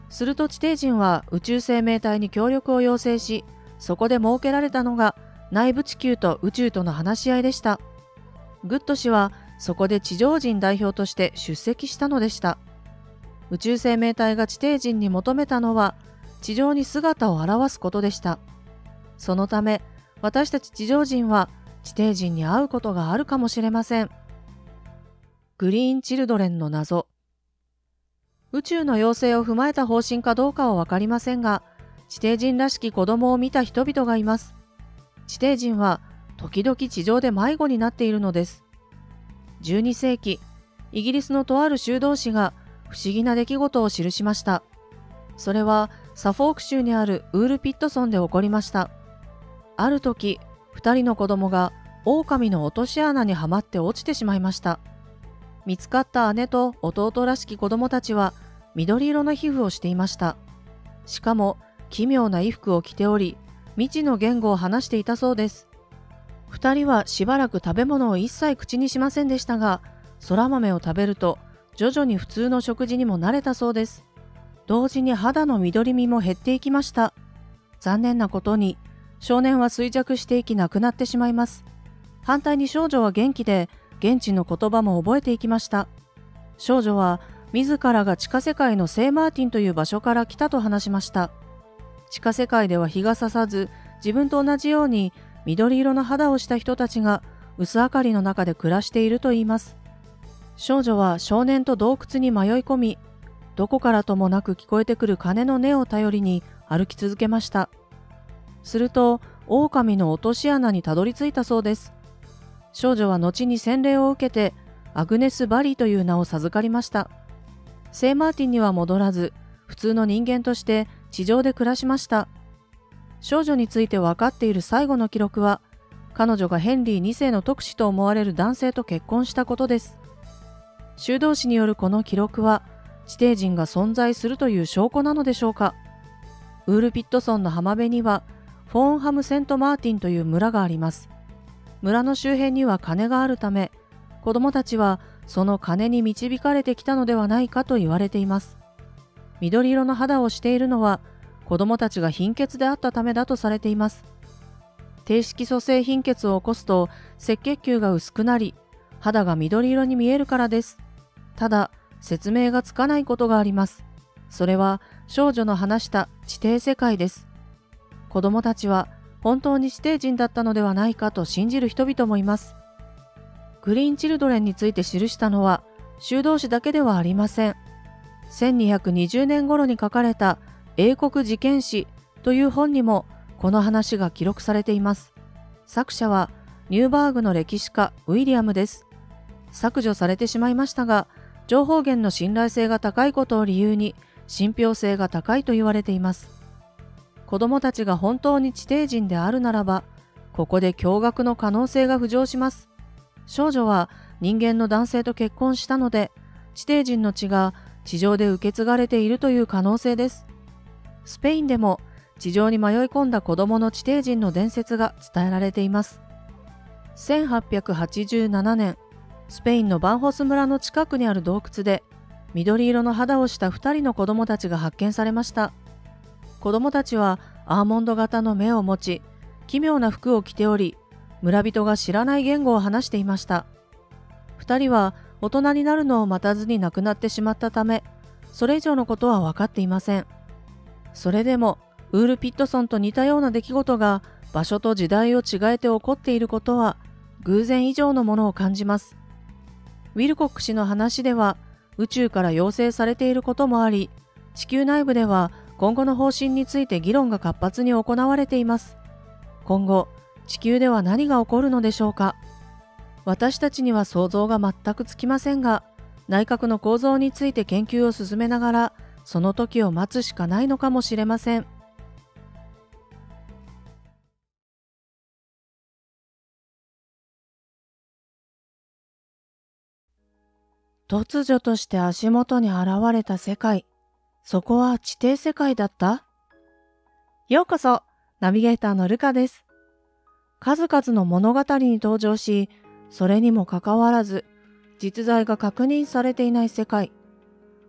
すると地底人は宇宙生命体に協力を要請し、そこで設けられたのが内部地球と宇宙との話し合いでした。グッド氏はそこで地上人代表として出席したのでした。宇宙生命体が地底人に求めたのは地上に姿を現すことでした。そのため私たち地上人は地底人に会うことがあるかもしれません。グリーンチルドレンの謎。宇宙の要請を踏まえた方針かどうかは分かりませんが、地底人らしき子供を見た人々がいます。地底人は時々地上で迷子になっているのです。じゅうにせいき、イギリスのとある修道士が不思議な出来事を記しました。それはサフォーク州にあるウールピットソンで起こりました。ある時、二人の子供が狼の落とし穴にはまって落ちてしまいました。見つかった姉と弟らしき子供たちは緑色の皮膚をしていました。しかも奇妙な衣服を着ており、未知の言語を話していたそうです。二人はしばらく食べ物を一切口にしませんでしたが、そら豆を食べると徐々に普通の食事にも慣れたそうです。同時に肌の緑みも減っていきました。残念なことに少年は衰弱していき亡くなってしまいます。反対に少女は元気で現地の言葉も覚えていきました。少女は自らが地下世界の聖マーティンという場所から来たと話しました。地下世界では日が差さず、自分と同じように緑色の肌をした人たちが薄明かりの中で暮らしているといいます。少女は少年と洞窟に迷い込み、どこからともなく聞こえてくる鐘の音を頼りに歩き続けました。すると、狼の落とし穴にたどり着いたそうです。少女は後に洗礼を受けてアグネス・バリーという名を授かりました。聖マーティンには戻らず、普通の人間として地上で暮らしました。少女について分かっている最後の記録は、彼女がヘンリーにせいの特使と思われる男性と結婚したことです。修道士によるこの記録は、地底人が存在するという証拠なのでしょうか。ウールピットソンの浜辺には、フォーンハム・セント・マーティンという村があります。村の周辺には鐘があるため、子供たちはその鐘に導かれてきたのではないかと言われています。緑色の肌をしているのは、子供たちが貧血であったためだとされています。低色素性貧血を起こすと赤血球が薄くなり、肌が緑色に見えるからです。ただ、説明がつかないことがあります。それは少女の話した地底世界です。子供たちは本当に地底人だったのではないかと信じる人々もいます。グリーンチルドレンについて記したのは修道士だけではありません。せんにひゃくにじゅうねん頃に書かれた英国事件史という本にもこの話が記録されています。作者はニューバーグの歴史家ウィリアムです。削除されてしまいましたが、情報源の信頼性が高いことを理由に信憑性が高いと言われています。子供たちが本当に地底人であるならば、ここで驚愕の可能性が浮上します。少女は人間の男性と結婚したので、地底人の血が地上で受け継がれているという可能性です。スペインでも地上に迷い込んだ子供の地底人の伝説が伝えられています。せんはっぴゃくはちじゅうななねん、スペインのバンホス村の近くにある洞窟で、緑色の肌をしたふたりの子供たちが発見されました。子供たちはアーモンド型の目を持ち、奇妙な服を着ており、村人が知らない言語を話していました。二人は大人になるのを待たずに亡くなってしまったため、それ以上のことは分かっていません。それでも、ウールピットソンと似たような出来事が場所と時代を違えて起こっていることは、偶然以上のものを感じます。ウィルコック氏の話では、宇宙から要請されていることもあり、地球内部では今後の方針について議論が活発に行われています。今後、地球では何が起こるのでしょうか。私たちには想像が全くつきませんが、内閣の構造について研究を進めながら、その時を待つしかないのかもしれません。突如として足元に現れた世界。そこは地底世界だった？ようこそ、ナビゲーターのルカです。数々の物語に登場し、それにもかかわらず、実在が確認されていない世界。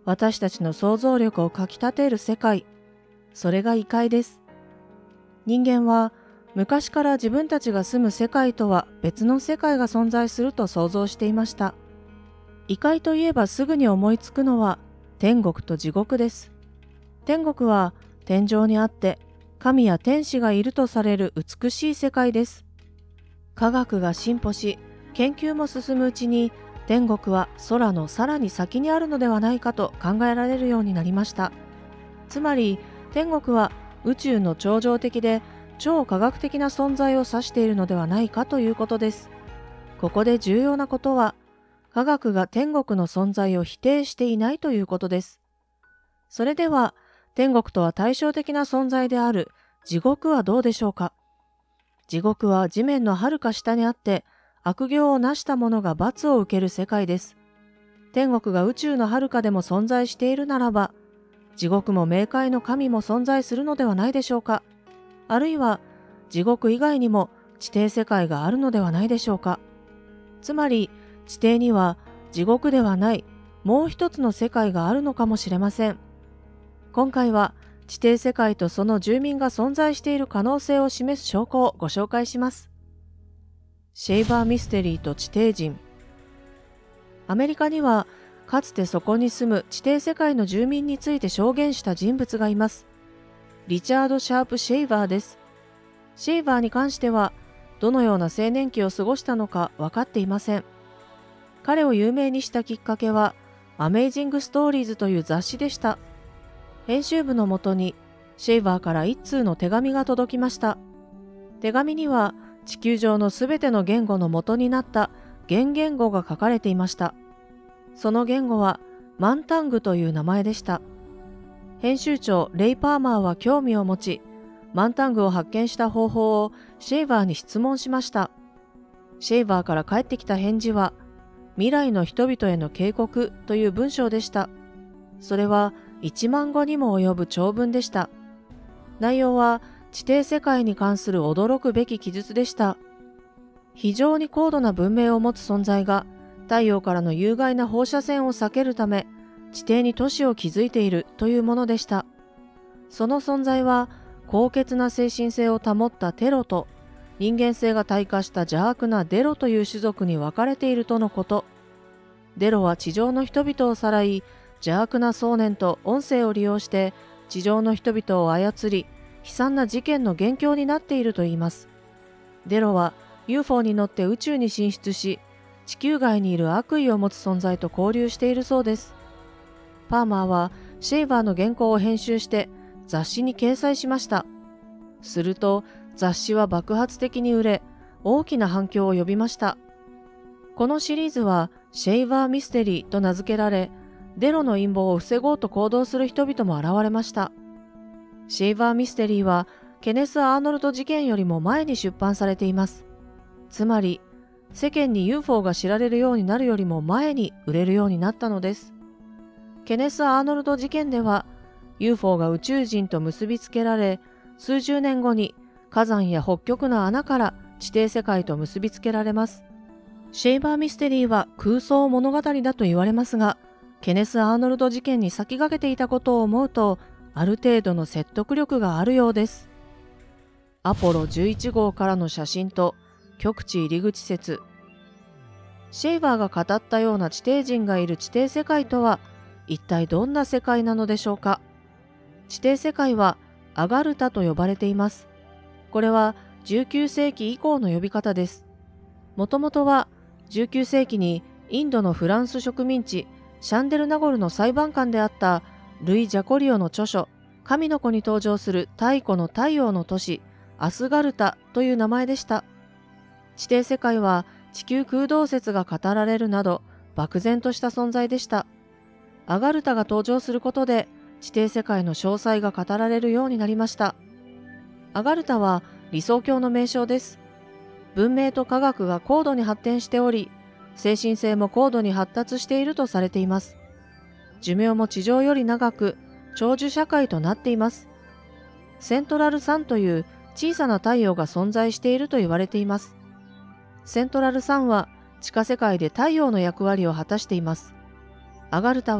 私たちの想像力をかきたてる世界、それが異界です。人間は昔から自分たちが住む世界とは別の世界が存在すると想像していました。異界といえばすぐに思いつくのは天国と地獄です。天国は天上にあって神や天使がいるとされる美しい世界です。科学が進歩し、研究も進むうちに天国は空のさらに先にあるのではないかと考えられるようになりました。つまり天国は宇宙の超常的で超科学的な存在を指しているのではないかということです。ここで重要なことは、科学が天国の存在を否定していないということです。それでは、天国とは対照的な存在である地獄はどうでしょうか。地獄は地面のはるか下にあって、悪行をなした者が罰を受ける世界です。天国が宇宙のはるかでも存在しているならば、地獄も冥界の神も存在するのではないでしょうか。あるいは地獄以外にも地底世界があるのではないでしょうか。つまり地底には地獄ではないもう一つの世界があるのかもしれません。今回は地底世界とその住民が存在している可能性を示す証拠をご紹介します。シェイバーミステリーと地底人。アメリカにはかつてそこに住む地底世界の住民について証言した人物がいます。リチャード・シャープ・シェイバーです。シェイバーに関してはどのような青年期を過ごしたのか分かっていません。彼を有名にしたきっかけはアメイジング・ストーリーズという雑誌でした。編集部のもとにシェイバーから一通の手紙が届きました。手紙には地球上のすべての言語の元になった原言語が書かれていました。その言語はマンタングという名前でした。編集長レイ・パーマーは興味を持ち、マンタングを発見した方法をシェイバーに質問しました。シェイバーから返ってきた返事は、未来の人々への警告という文章でした。それはいちまんごにも及ぶ長文でした。内容は地底世界に関する驚くべき記述でした。非常に高度な文明を持つ存在が太陽からの有害な放射線を避けるため地底に都市を築いているというものでした。その存在は高潔な精神性を保ったテロと人間性が退化した邪悪なデロという種族に分かれているとのこと。デロは地上の人々をさらい、邪悪な想念と音声を利用して地上の人々を操り、悲惨な事件の元凶になっているといいます。デロは ユーフォー に乗って宇宙に進出し、地球外にいる悪意を持つ存在と交流しているそうです。パーマーはシェイバーの原稿を編集して雑誌に掲載しました。すると雑誌は爆発的に売れ、大きな反響を呼びました。このシリーズはシェイバーミステリーと名付けられ、デロの陰謀を防ごうと行動する人々も現れました。シェイバーミステリーはケネス・アーノルド事件よりも前に出版されています。つまり世間に ユーフォー が知られるようになるよりも前に売れるようになったのです。ケネス・アーノルド事件では ユーフォー が宇宙人と結びつけられ、数十年後に火山や北極の穴から地底世界と結びつけられます。シェイバーミステリーは空想物語だと言われますが、ケネス・アーノルド事件に先駆けていたことを思うと、ある程度の説得力があるようです。アポロじゅういち号からの写真と極地入り口説。シェイバーが語ったような地底人がいる地底世界とは一体どんな世界なのでしょうか。地底世界はアガルタと呼ばれています。これはじゅうきゅうせいき以降の呼び方です。もともとはじゅうきゅうせいきにインドのフランス植民地シャンデルナゴルの裁判官であったルイ・ジャコリオの著書「神の子」に登場する太古の太陽の都市アスガルタという名前でした。地底世界は地球空洞説が語られるなど漠然とした存在でした。アガルタが登場することで地底世界の詳細が語られるようになりました。アガルタは理想郷の名称です。文明と科学が高度に発展しており、精神性も高度に発達しているとされています。寿命も地上より長く、長寿社会となっています。セントラルサンという小さな太陽が存在していると言われています。セントラルサンは地下世界で太陽の役割を果たしています。アガルタは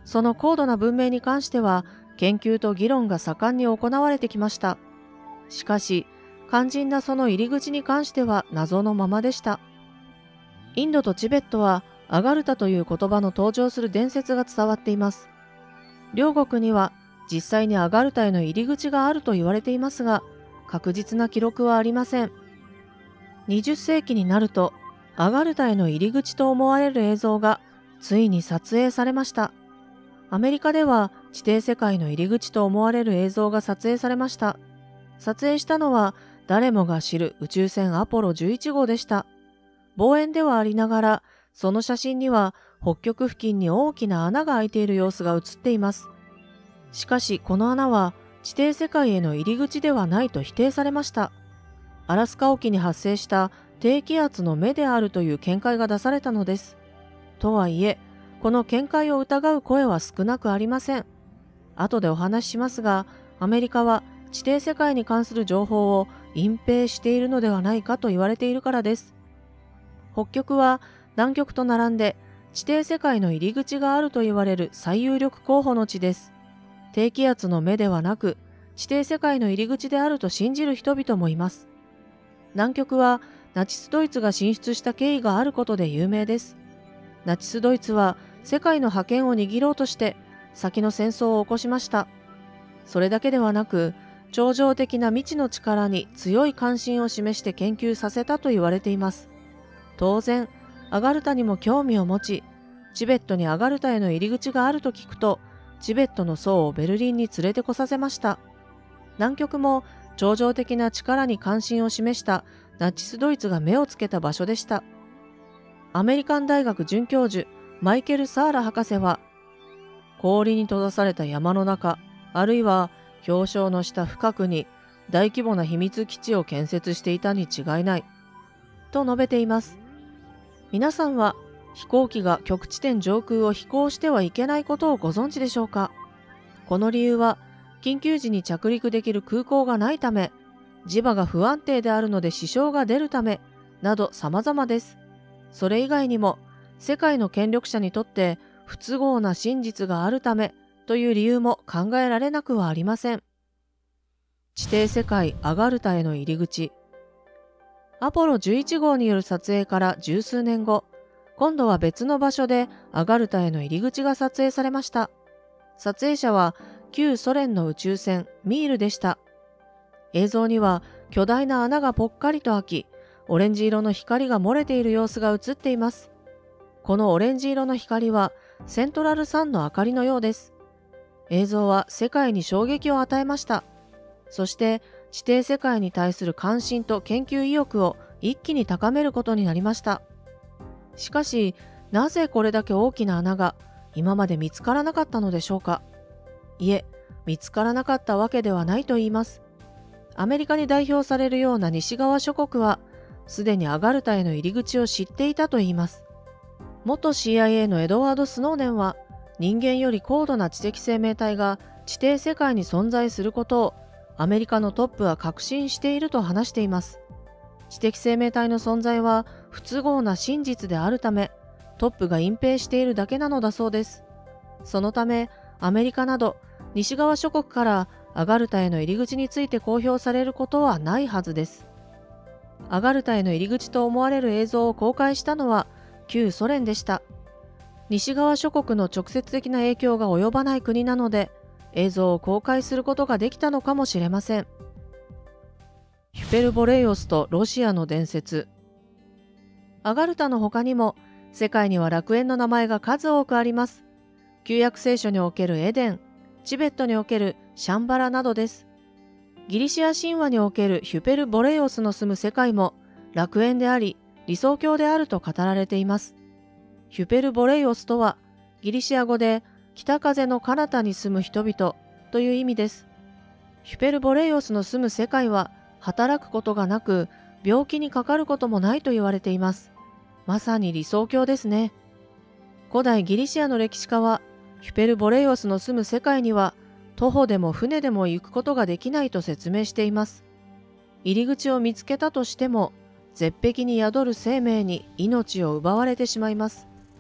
その高度な文明に関しては研究と議論が盛んに行われてきました。しかし、肝心なその入り口に関しては謎のままでした。インドとチベットはアガルタという言葉の登場する伝説が伝わっています。両国には実際にアガルタへの入り口があると言われていますが、確実な記録はありません。にじゅっせいきになると、アガルタへの入り口と思われる映像がついに撮影されました。アメリカでは地底世界の入り口と思われる映像が撮影されました。撮影したのは誰もが知る宇宙船アポロじゅういち号でした。望遠ではありながら、その写真には北極付近に大きな穴が開いている様子が写っています。しかしこの穴は地底世界への入り口ではないと否定されました。アラスカ沖に発生した低気圧の目であるという見解が出されたのです。とはいえ、この見解を疑う声は少なくありません。後でお話ししますが、アメリカは地底世界に関する情報を隠蔽しているのではないかと言われているからです。北極は南極と並んで地底世界の入り口があると言われる最有力候補の地です。低気圧の目ではなく地底世界の入り口であると信じる人々もいます。南極はナチスドイツが進出した経緯があることで有名です。ナチスドイツは世界の覇権を握ろうとして先の戦争を起こしました。それだけではなく、超常的な未知の力に強い関心を示して研究させたと言われています。当然、アガルタにも興味を持ち、チベットにアガルタへの入り口があると聞くと、チベットの僧をベルリンに連れてこさせました。南極も超常的な力に関心を示したナチスドイツが目をつけた場所でした。アメリカン大学准教授マイケル・サーラ博士は、氷に閉ざされた山の中、あるいは氷床の下深くに大規模な秘密基地を建設していたに違いない、と述べています。皆さんは飛行機が極地点上空を飛行してはいけないことをご存知でしょうか。この理由は、緊急時に着陸できる空港がないため、磁場が不安定であるので支障が出るため、など様々です。それ以外にも、世界の権力者にとって不都合な真実があるためという理由も考えられなくはありません。地底世界アガルタへの入り口。アポロじゅういち号による撮影から十数年後、今度は別の場所でアガルタへの入り口が撮影されました。撮影者は旧ソ連の宇宙船ミールでした。映像には巨大な穴がぽっかりと開き、オレンジ色の光が漏れている様子が映っています。このオレンジ色の光はセントラルサンの明かりのようです。映像は世界に衝撃を与えました。そして地底世界に対する関心と研究意欲を一気に高めることになりました。しかし、なぜこれだけ大きな穴が今まで見つからなかったのでしょうか。いえ、見つからなかったわけではないと言います。アメリカに代表されるような西側諸国は、すでにアガルタへの入り口を知っていたと言います。元 シーアイエー のエドワード・スノーデンは、人間より高度な知的生命体が地底世界に存在することをアメリカのトップは確信していると話しています。知的生命体の存在は不都合な真実であるため、トップが隠蔽しているだけなのだそうです。そのため、アメリカなど西側諸国からアガルタへの入り口について公表されることはないはずです。アガルタへの入り口と思われる映像を公開したのは旧ソ連でした。西側諸国の直接的な影響が及ばない国なので、映像を公開することができたのかもしれません。ヒュペルボレイオスとロシアの伝説。アガルタの他にも世界には楽園の名前が数多くあります。旧約聖書におけるエデン、チベットにおけるシャンバラなどです。ギリシア神話におけるヒュペルボレイオスの住む世界も楽園であり理想郷であると語られています。ヒュペルボレイオスとはギリシア語で北風の彼方に住む人々という意味です。ヒュペルボレイオスの住む世界は働くことがなく病気にかかることもないと言われています。まさに理想郷ですね。古代ギリシアの歴史家はヒュペルボレイオスの住む世界には徒歩でも船でも行くことができないと説明しています。入り口を見つけたとしても絶壁に宿る生命に命を奪われてしまいます。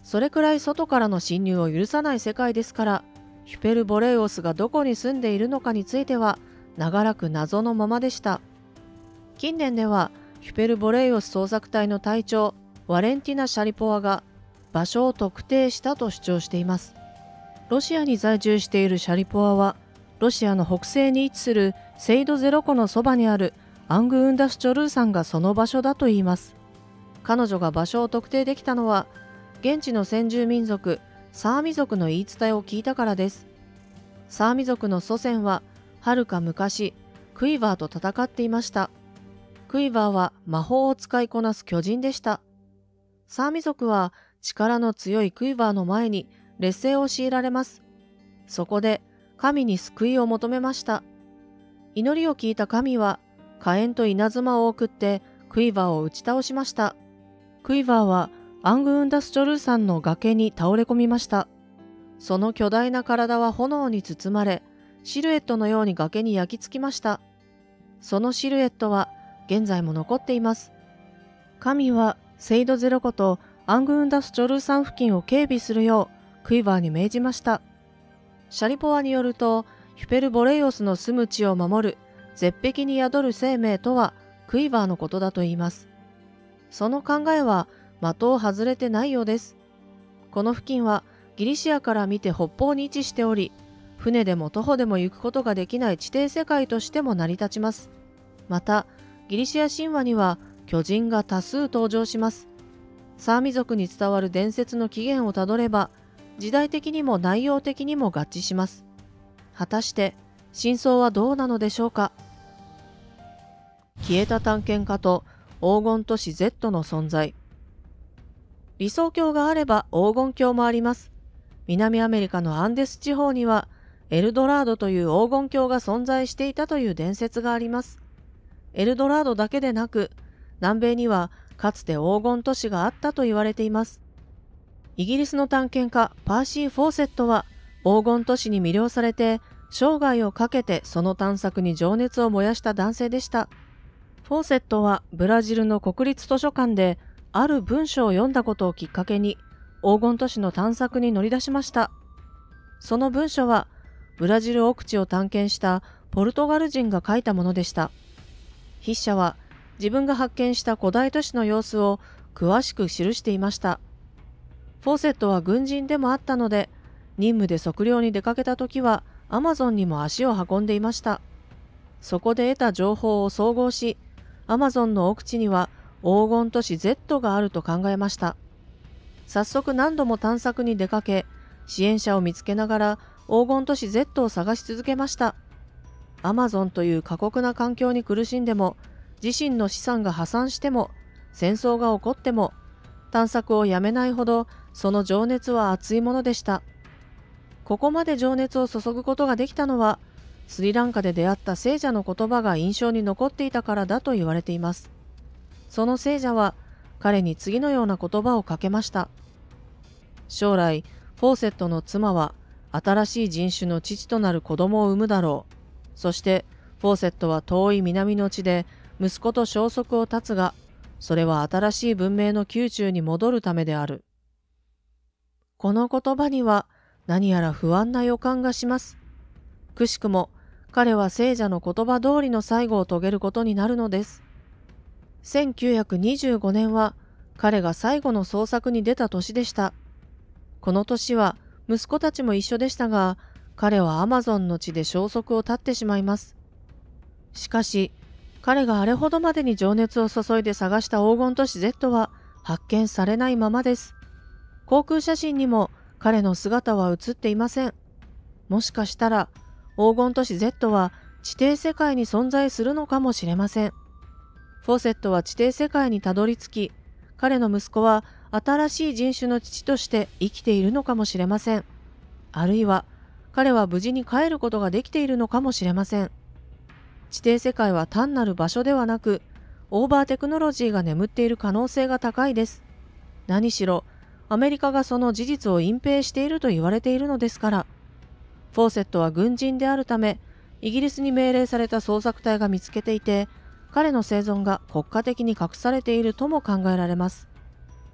それくらい外からの侵入を許さない世界ですから、ヒュペルボレイオスがどこに住んでいるのかについては長らく謎のままでした。近年ではヒュペルボレイオス捜索隊の隊長ワレンティナ・シャリポワが場所を特定したと主張しています。ロシアに在住しているシャリポワは、ロシアの北西に位置するセイドゼロ湖のそばにあるアングーンダスチョルー山がその場所だといいます。彼女が場所を特定できたのは、現地の先住民族サーミ族の言い伝えを聞いたからです。サーミ族の祖先ははるか昔クイバーと戦っていました。クイバーは魔法を使いこなす巨人でした。サーミ族は力の強いクイバーの前に劣勢を強いられます。そこで神に救いを求めました。祈りを聞いた神は火炎と稲妻を送ってクイバーを打ち倒しました。クイバーはアングーンダスチョルー山の崖に倒れ込みました。その巨大な体は炎に包まれ、シルエットのように崖に焼き付きました。そのシルエットは現在も残っています。神はセイドゼロ湖とアングーンダスチョルー山付近を警備するようクイバーに命じました。シャリポワによると、ヒュペルボレイオスの住む地を守る絶壁に宿る生命とはクイバーのことだといいます。その考えは的を外れてないようです。この付近はギリシアから見て北方に位置しており、船でも徒歩でも行くことができない地底世界としても成り立ちます。また、ギリシア神話には巨人が多数登場します。サーミ族に伝わる伝説の起源をたどれば、時代的にも内容的にも合致します。果たして真相はどうなのでしょうか。消えた探検家と黄金都市 Z の存在。理想郷があれば黄金郷もあります。南アメリカのアンデス地方にはエルドラードという黄金郷が存在していたという伝説があります。エルドラードだけでなく、南米にはかつて黄金都市があったと言われています。イギリスの探検家パーシー・フォーセットは黄金都市に魅了されて生涯をかけてその探索に情熱を燃やした男性でした。フォーセットはブラジルの国立図書館である文章を読んだことをきっかけに黄金都市の探索に乗り出しました。その文書はブラジル奥地を探検したポルトガル人が書いたものでした。筆者は自分が発見した古代都市の様子を詳しく記していました。フォーセットは軍人でもあったので、任務で測量に出かけた時はアマゾンにも足を運んでいました。そこで得た情報を総合し、アマゾンの奥地には黄金都市 Z があると考えました。早速何度も探索に出かけ、支援者を見つけながら黄金都市 Z を探し続けました。アマゾンという過酷な環境に苦しんでも、自身の資産が破産しても、戦争が起こっても、探索をやめないほどその情熱は熱いものでした。ここまで情熱を注ぐことができたのは、スリランカで出会った聖者の言葉が印象に残っていたからだと言われています。その聖者は彼に次のような言葉をかけました。将来、フォーセットの妻は新しい人種の父となる子供を産むだろう。そしてフォーセットは遠い南の地で息子と消息を絶つが、それは新しい文明の宮中に戻るためである。この言葉には何やら不安な予感がします。くしくも彼は聖者の言葉通りの最後を遂げることになるのです。せんきゅうひゃくにじゅうごねんは彼が最後の捜索に出た年でした。この年は息子たちも一緒でしたが、彼はアマゾンの地で消息を絶ってしまいます。しかし、彼があれほどまでに情熱を注いで探した黄金都市 Z は発見されないままです。航空写真にも彼の姿は写っていません。もしかしたら黄金都市 Z は地底世界に存在するのかもしれません。フォーセットは地底世界にたどり着き、彼の息子は新しい人種の父として生きているのかもしれません。あるいは彼は無事に帰ることができているのかもしれません。地底世界は単なる場所ではなく、オーバーテクノロジーが眠っている可能性が高いです。何しろ、アメリカがその事実を隠蔽していると言われているのですから。フォーセットは軍人であるため、イギリスに命令された捜索隊が見つけていて、彼の生存が国家的に隠されているとも考えられます。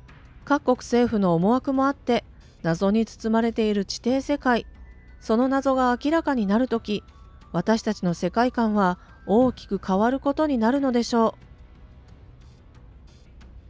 各国政府の思惑もあって謎に包まれている地底世界、その謎が明らかになるとき、私たちの世界観は大きく変わることになるのでしょう。